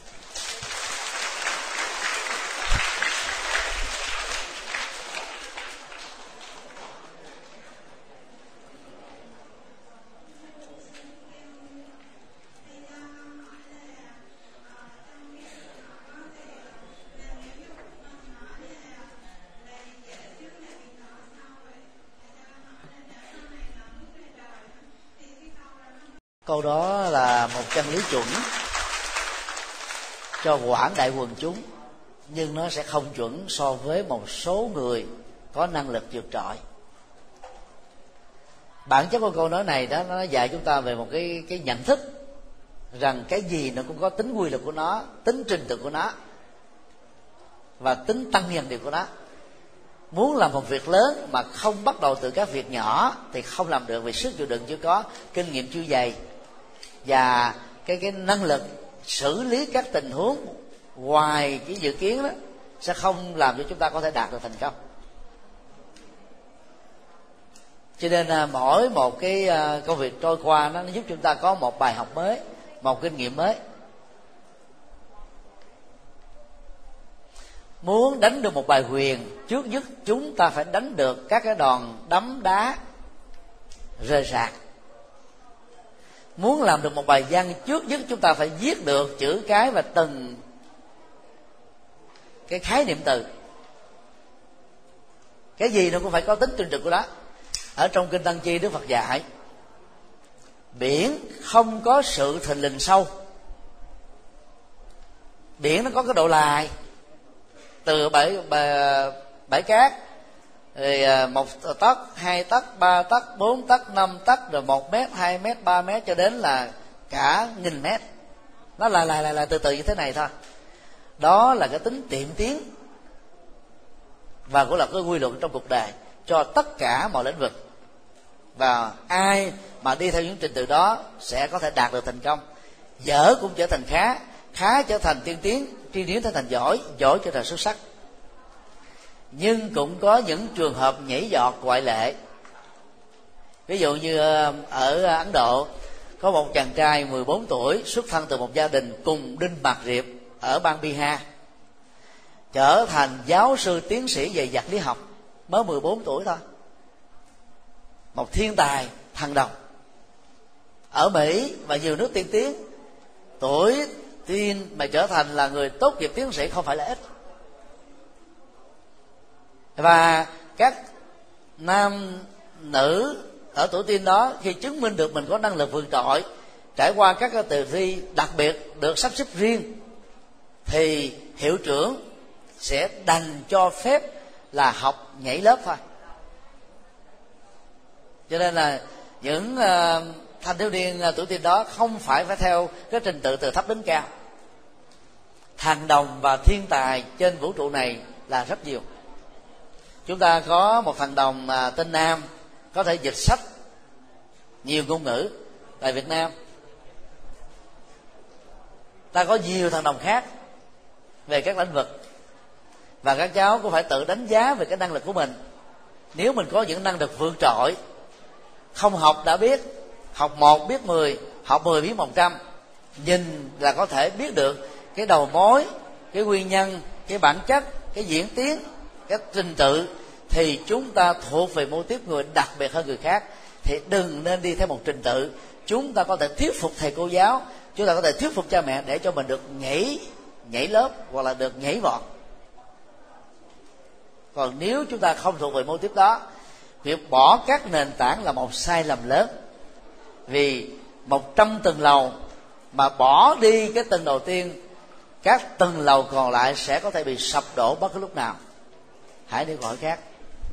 câu đó là một chân lý chuẩn cho quảng đại quần chúng, nhưng nó sẽ không chuẩn so với một số người có năng lực vượt trội. Bản chất của câu nói này đó, nó dạy chúng ta về một cái nhận thức rằng cái gì nó cũng có tính quy luật của nó, tính trình tự của nó và tính tăng dần điều của nó. Muốn làm một việc lớn mà không bắt đầu từ các việc nhỏ thì không làm được, vì sức chịu đựng chưa có, kinh nghiệm chưa dày, và cái năng lực xử lý các tình huống ngoài cái dự kiến đó sẽ không làm cho chúng ta có thể đạt được thành công. Cho nên mỗi một cái công việc trôi qua nó giúp chúng ta có một bài học mới, một kinh nghiệm mới. Muốn đánh được một bài huyền, trước nhất chúng ta phải đánh được các cái đòn đấm đá rơi rạc. Muốn làm được một bài văn, trước nhất chúng ta phải viết được chữ cái và từng cái khái niệm từ. Cái gì nó cũng phải có tính trình tự của đó. Ở trong Kinh Tăng Chi, Đức Phật dạy biển không có sự thình lình sâu. Biển nó có cái độ lài từ bãi cát, rồi 1 tấc, 2 tấc, 3 tấc, 4 tấc, 5 tấc, rồi 1 mét, 2 mét, 3 mét cho đến là cả nghìn mét. Nó là từ từ như thế này thôi. Đó là cái tính tiệm tiến và cũng là cái quy luật trong cuộc đời cho tất cả mọi lĩnh vực. Và ai mà đi theo những trình tự đó sẽ có thể đạt được thành công. Dở cũng trở thành khá, khá trở thành tiên tiến, tiên tiến trở thành giỏi, giỏi trở thành xuất sắc. Nhưng cũng có những trường hợp nhảy giọt ngoại lệ. Ví dụ như ở Ấn Độ có một chàng trai 14 tuổi xuất thân từ một gia đình cùng đinh Mạt Diệp ở bang Bihar, trở thành giáo sư tiến sĩ về vật lý học, mới 14 tuổi thôi. Một thiên tài thần đồng ở Mỹ và nhiều nước tiên tiến. Tuổi teen mà trở thành là người tốt nghiệp tiến sĩ không phải là ít. Và các nam nữ ở tuổi teen đó, khi chứng minh được mình có năng lực vượt trội, trải qua các cái kỳ thi đặc biệt được sắp xếp riêng, thì hiệu trưởng sẽ đành cho phép là học nhảy lớp thôi. Cho nên là những thanh thiếu niên tuổi teen đó không phải theo cái trình tự từ thấp đến cao. Thần đồng và thiên tài trên vũ trụ này là rất nhiều. Chúng ta có một thần đồng tên Nam, có thể dịch sách nhiều ngôn ngữ tại Việt Nam. Ta có nhiều thần đồng khác về các lĩnh vực, và các cháu cũng phải tự đánh giá về cái năng lực của mình. Nếu mình có những năng lực vượt trội, không học đã biết, học 1 biết 10, học 10 biết 100, nhìn là có thể biết được cái đầu mối, cái nguyên nhân, cái bản chất, cái diễn tiến, cái trình tự, thì chúng ta thuộc về mô típ người đặc biệt hơn người khác. Thì đừng nên đi theo một trình tự. Chúng ta có thể thuyết phục thầy cô giáo, chúng ta có thể thuyết phục cha mẹ để cho mình được nhảy lớp hoặc là được nhảy vọt. Còn nếu chúng ta không thuộc về mô típ đó, việc bỏ các nền tảng là một sai lầm lớn. Vì 100 tầng lầu mà bỏ đi cái tầng đầu tiên, các tầng lầu còn lại sẽ có thể bị sập đổ bất cứ lúc nào. Hãy đi gọi khác.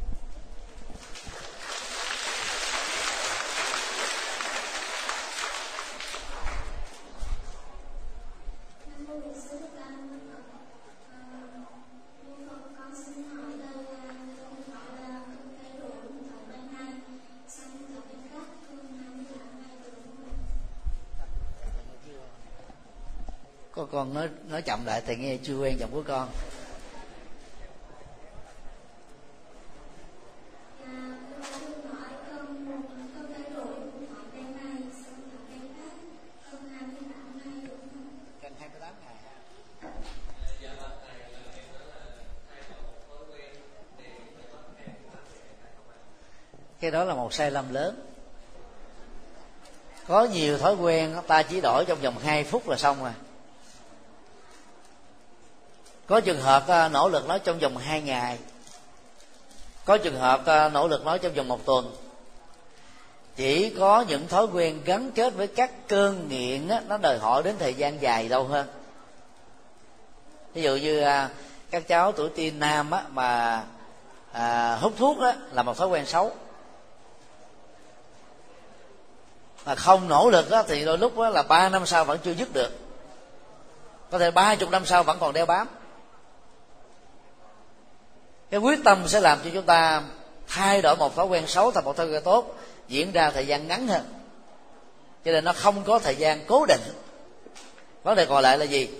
Con nói chậm lại thì nghe chưa quen giọng của con. Cái đó là một sai lầm lớn. Có nhiều thói quen ta chỉ đổi trong vòng 2 phút là xong rồi. Có trường hợp nỗ lực nói trong vòng 2 ngày, có trường hợp nỗ lực nói trong vòng 1 tuần. chỉ có những thói quen gắn kết với các cơn nghiện á, nó đòi hỏi đến thời gian dài lâu hơn. Ví dụ như các cháu tuổi teen nam á, mà hút thuốc á, là một thói quen xấu, mà không nỗ lực á, thì đôi lúc á, là 3 năm sau vẫn chưa dứt được, có thể 30 năm sau vẫn còn đeo bám. Cái quyết tâm sẽ làm cho chúng ta thay đổi một thói quen xấu thành một thói quen tốt, diễn ra thời gian ngắn hơn, cho nên nó không có thời gian cố định. Vấn đề còn lại là gì?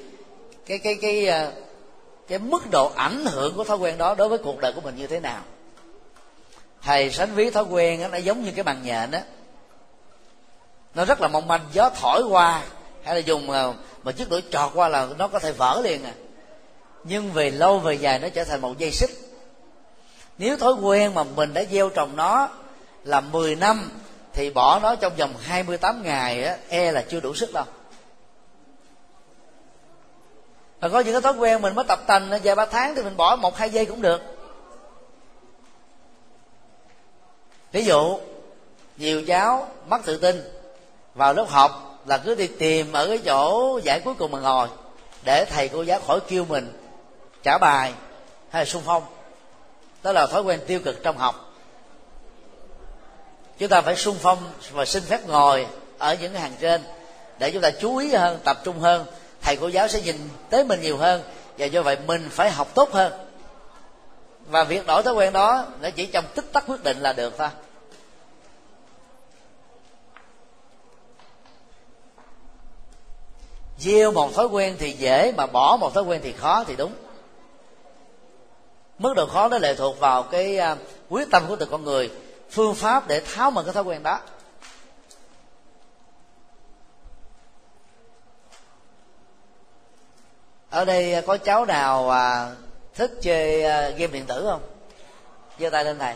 Cái mức độ ảnh hưởng của thói quen đó đối với cuộc đời của mình như thế nào. Thầy sánh ví thói quen đó, nó giống như cái màng nhện đó, nó rất là mong manh, gió thổi qua hay là dùng một chiếc đũa chọt qua là nó có thể vỡ liền nhưng về lâu về dài nó trở thành một dây xích. Nếu thói quen mà mình đã gieo trồng nó là 10 năm thì bỏ nó trong vòng 28 ngày á, là chưa đủ sức đâu. Và có những cái thói quen mình mới tập tành vài 3 tháng thì mình bỏ 1-2 giây cũng được. Ví dụ nhiều cháu mất tự tin, vào lớp học là cứ đi tìm ở cái chỗ giải cuối cùng mà ngồi, để thầy cô giáo khỏi kêu mình trả bài hay là xung phong. Đó là thói quen tiêu cực trong học. Chúng ta phải xung phong và xin phép ngồi ở những cái hàng trên để chúng ta chú ý hơn, tập trung hơn. Thầy cô giáo sẽ nhìn tới mình nhiều hơn, và do vậy mình phải học tốt hơn. Và việc đổi thói quen đó nó chỉ trong tích tắc quyết định là được thôi. Gieo một thói quen thì dễ, mà bỏ một thói quen thì khó, thì đúng. Mức độ khó nó lệ thuộc vào cái quyết tâm của từng con người, phương pháp để tháo mở cái thói quen đó. Ở đây có cháu nào thích chơi game điện tử không? Giơ tay lên thầy.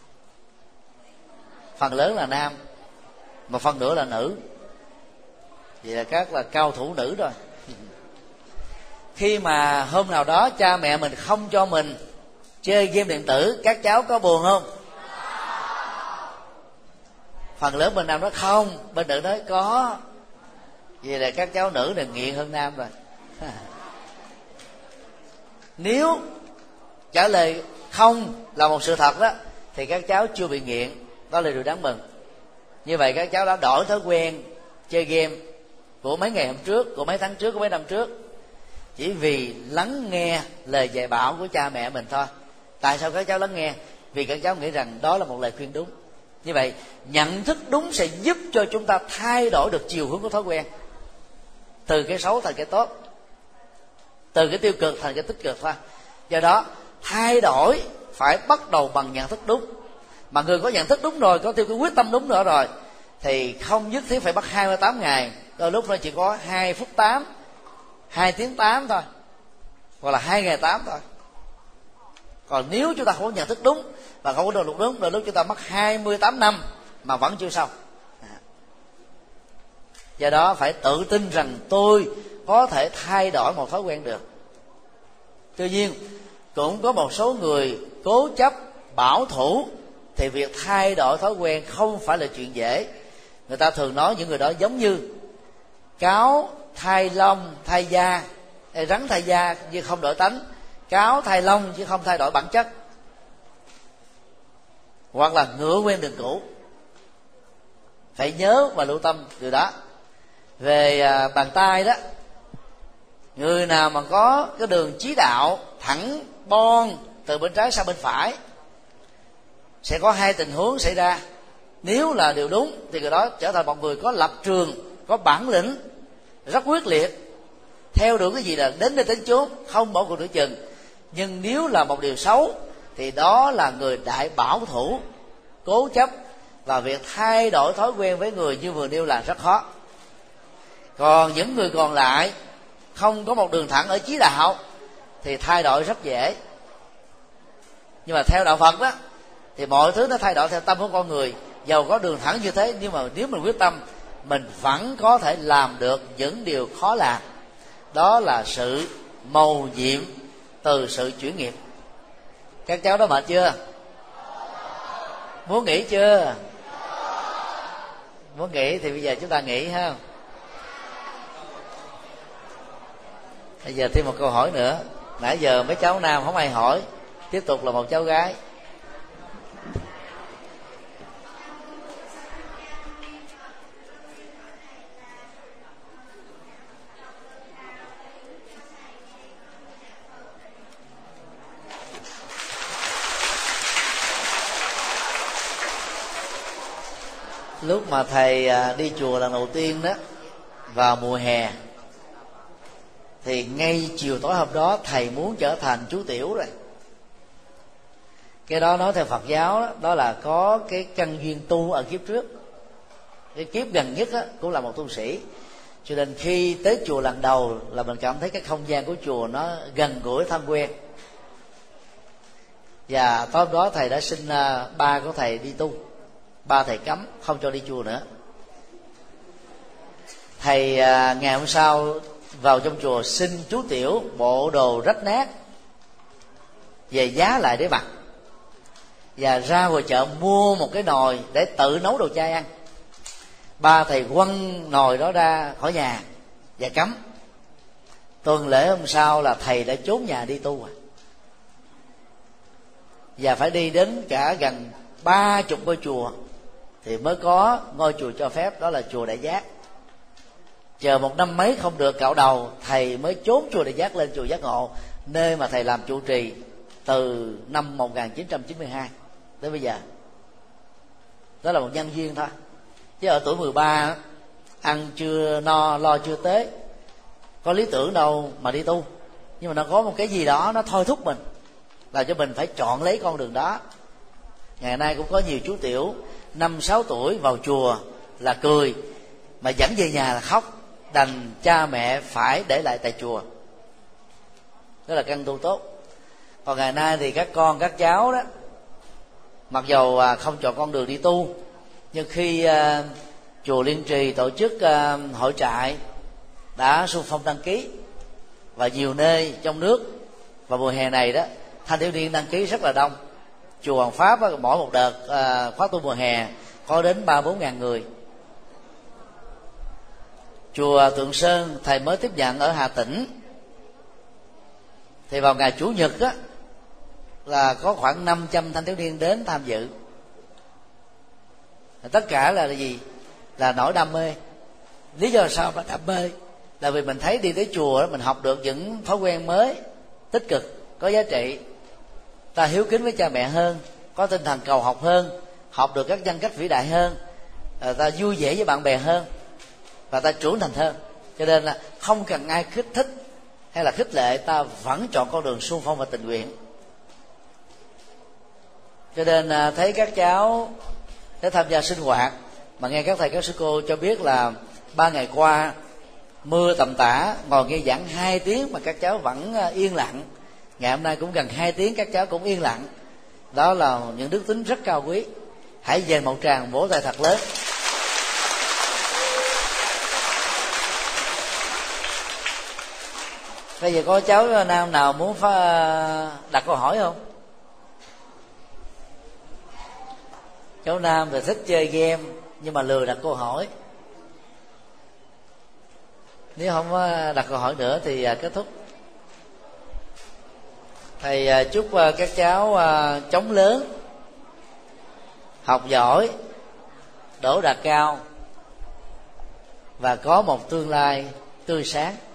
Phần lớn là nam, một phần nữa là nữ. Vậy là các là cao thủ nữ rồi. Khi mà hôm nào đó cha mẹ mình không cho mình chơi game điện tử, các cháu có buồn không? Phần lớn bên nam nói không, bên nữ nói có. Vậy là các cháu nữ là nghiện hơn nam rồi. Nếu trả lời không là một sự thật đó, thì các cháu chưa bị nghiện, đó là điều đáng mừng. Như vậy các cháu đã đổi thói quen chơi game của mấy ngày hôm trước, của mấy tháng trước, của mấy năm trước, chỉ vì lắng nghe lời dạy bảo của cha mẹ mình thôi. Tại sao các cháu lắng nghe? Vì các cháu nghĩ rằng đó là một lời khuyên đúng. Như vậy nhận thức đúng sẽ giúp cho chúng ta thay đổi được chiều hướng của thói quen, từ cái xấu thành cái tốt, từ cái tiêu cực thành cái tích cực thôi. Do đó thay đổi phải bắt đầu bằng nhận thức đúng. Mà người có nhận thức đúng rồi, có tiêu cái quyết tâm đúng nữa rồi, thì không nhất thiết phải bắt 28 ngày. Đôi lúc nó chỉ có 2 phút 8, 2 tiếng 8 thôi, hoặc là 2 ngày 8 thôi. Còn nếu chúng ta không có nhận thức đúng và không có động lực đúng, đôi lúc chúng ta mất 28 năm mà vẫn chưa xong. Do đó phải tự tin rằng tôi có thể thay đổi một thói quen được. Tuy nhiên cũng có một số người cố chấp, bảo thủ, thì việc thay đổi thói quen không phải là chuyện dễ. Người ta thường nói những người đó giống như cáo thay lông thay da, rắn thay da nhưng không đổi tánh, cáo thay lông chứ không thay đổi bản chất, hoặc là ngựa quen đường cũ. Phải nhớ và lưu tâm điều đó. Về bàn tay đó, người nào mà có cái đường chí đạo thẳng bon từ bên trái sang bên phải, sẽ có 2 tình huống xảy ra. Nếu là điều đúng thì người đó trở thành một người có lập trường, có bản lĩnh, rất quyết liệt, theo đuổi cái gì là đến nơi đến chốn, không bỏ cuộc nửa chừng. Nhưng nếu là một điều xấu thì đó là người đại bảo thủ, cố chấp, và việc thay đổi thói quen với người như vừa nêu là rất khó. Còn những người còn lại không có một đường thẳng ở chí đạo thì thay đổi rất dễ. Nhưng mà theo đạo Phật đó thì mọi thứ nó thay đổi theo tâm của con người. Dầu có đường thẳng như thế, nhưng mà nếu mình quyết tâm, mình vẫn có thể làm được những điều khó làm. Đó là sự mầu nhiệm từ sự chuyển nghiệp. Các cháu đó mệt chưa? Muốn nghỉ chưa? Muốn nghỉ thì bây giờ chúng ta nghỉ ha. Bây giờ thêm một câu hỏi nữa. Nãy giờ mấy cháu nam không ai hỏi, tiếp tục là một cháu gái. Lúc mà thầy đi chùa lần đầu tiên đó, vào mùa hè, thì ngay chiều tối hôm đó thầy muốn trở thành chú tiểu rồi. Cái đó nói theo Phật giáo đó, đó là có cái căn duyên tu ở kiếp trước. Cái kiếp gần nhất đó, cũng là một tu sĩ. Cho nên khi tới chùa lần đầu là mình cảm thấy cái không gian của chùa nó gần gũi thân quen. Và tối hôm đó thầy đã xin ba của thầy đi tu. Ba thầy cấm không cho đi chùa nữa. Thầy ngày hôm sau vào trong chùa xin chú tiểu bộ đồ rách nát về giá lại để mặc, và ra ngoài chợ mua một cái nồi để tự nấu đồ chay ăn. Ba thầy quăng nồi đó ra khỏi nhà và cấm. Tuần lễ hôm sau là thầy đã trốn nhà đi tu rồi, và phải đi đến cả gần 30 ngôi chùa thì mới có ngôi chùa cho phép, đó là chùa Đại Giác. Chờ một năm mấy không được cạo đầu, thầy mới trốn chùa Đại Giác lên chùa Giác Ngộ, nơi mà thầy làm trụ trì từ năm 1992 tới bây giờ. Đó là một nhân duyên thôi. Chứ ở tuổi 13 ăn chưa no lo chưa tế, có lý tưởng đâu mà đi tu. Nhưng mà nó có một cái gì đó nó thôi thúc mình, làm cho mình phải chọn lấy con đường đó. Ngày nay cũng có nhiều chú tiểu 5-6 tuổi vào chùa là cười, mà dẫn về nhà là khóc, đành cha mẹ phải để lại tại chùa. Đó là căn tu tốt. Còn ngày nay thì các con các cháu đó, mặc dầu không chọn con đường đi tu, nhưng khi chùa Liên Trì tổ chức hội trại đã xung phong đăng ký, và nhiều nơi trong nước vào mùa hè này đó thanh thiếu niên đăng ký rất là đông. Chùa Hoàng Pháp mỗi một đợt khóa tu mùa hè có đến 3-4 ngàn người. Chùa Tượng Sơn thầy mới tiếp nhận ở Hà Tĩnh, thì vào ngày Chủ nhật á là có khoảng 500 thanh thiếu niên đến tham dự. Tất cả là gì? Là nỗi đam mê. Lý do sao mà đam mê? Là vì mình thấy đi tới chùa đó, mình học được những thói quen mới, tích cực, có giá trị. Ta hiếu kính với cha mẹ hơn, có tinh thần cầu học hơn, học được các nhân cách vĩ đại hơn, ta vui vẻ với bạn bè hơn, và ta trưởng thành hơn. Cho nên là không cần ai kích thích hay là khích lệ, ta vẫn chọn con đường xung phong và tình nguyện. Cho nên thấy các cháu để tham gia sinh hoạt, mà nghe các thầy các sư cô cho biết là 3 ngày qua mưa tầm tã, ngồi nghe giảng 2 tiếng mà các cháu vẫn yên lặng. Ngày hôm nay cũng gần 2 tiếng các cháu cũng yên lặng. Đó là những đức tính rất cao quý. Hãy dành một tràng vỗ tay thật lớn. Bây giờ có cháu nam nào muốn đặt câu hỏi không? Cháu nam thì thích chơi game nhưng mà lười đặt câu hỏi. Nếu không đặt câu hỏi nữa thì kết thúc. Thầy chúc các cháu chóng lớn, học giỏi, đỗ đạt cao và có một tương lai tươi sáng.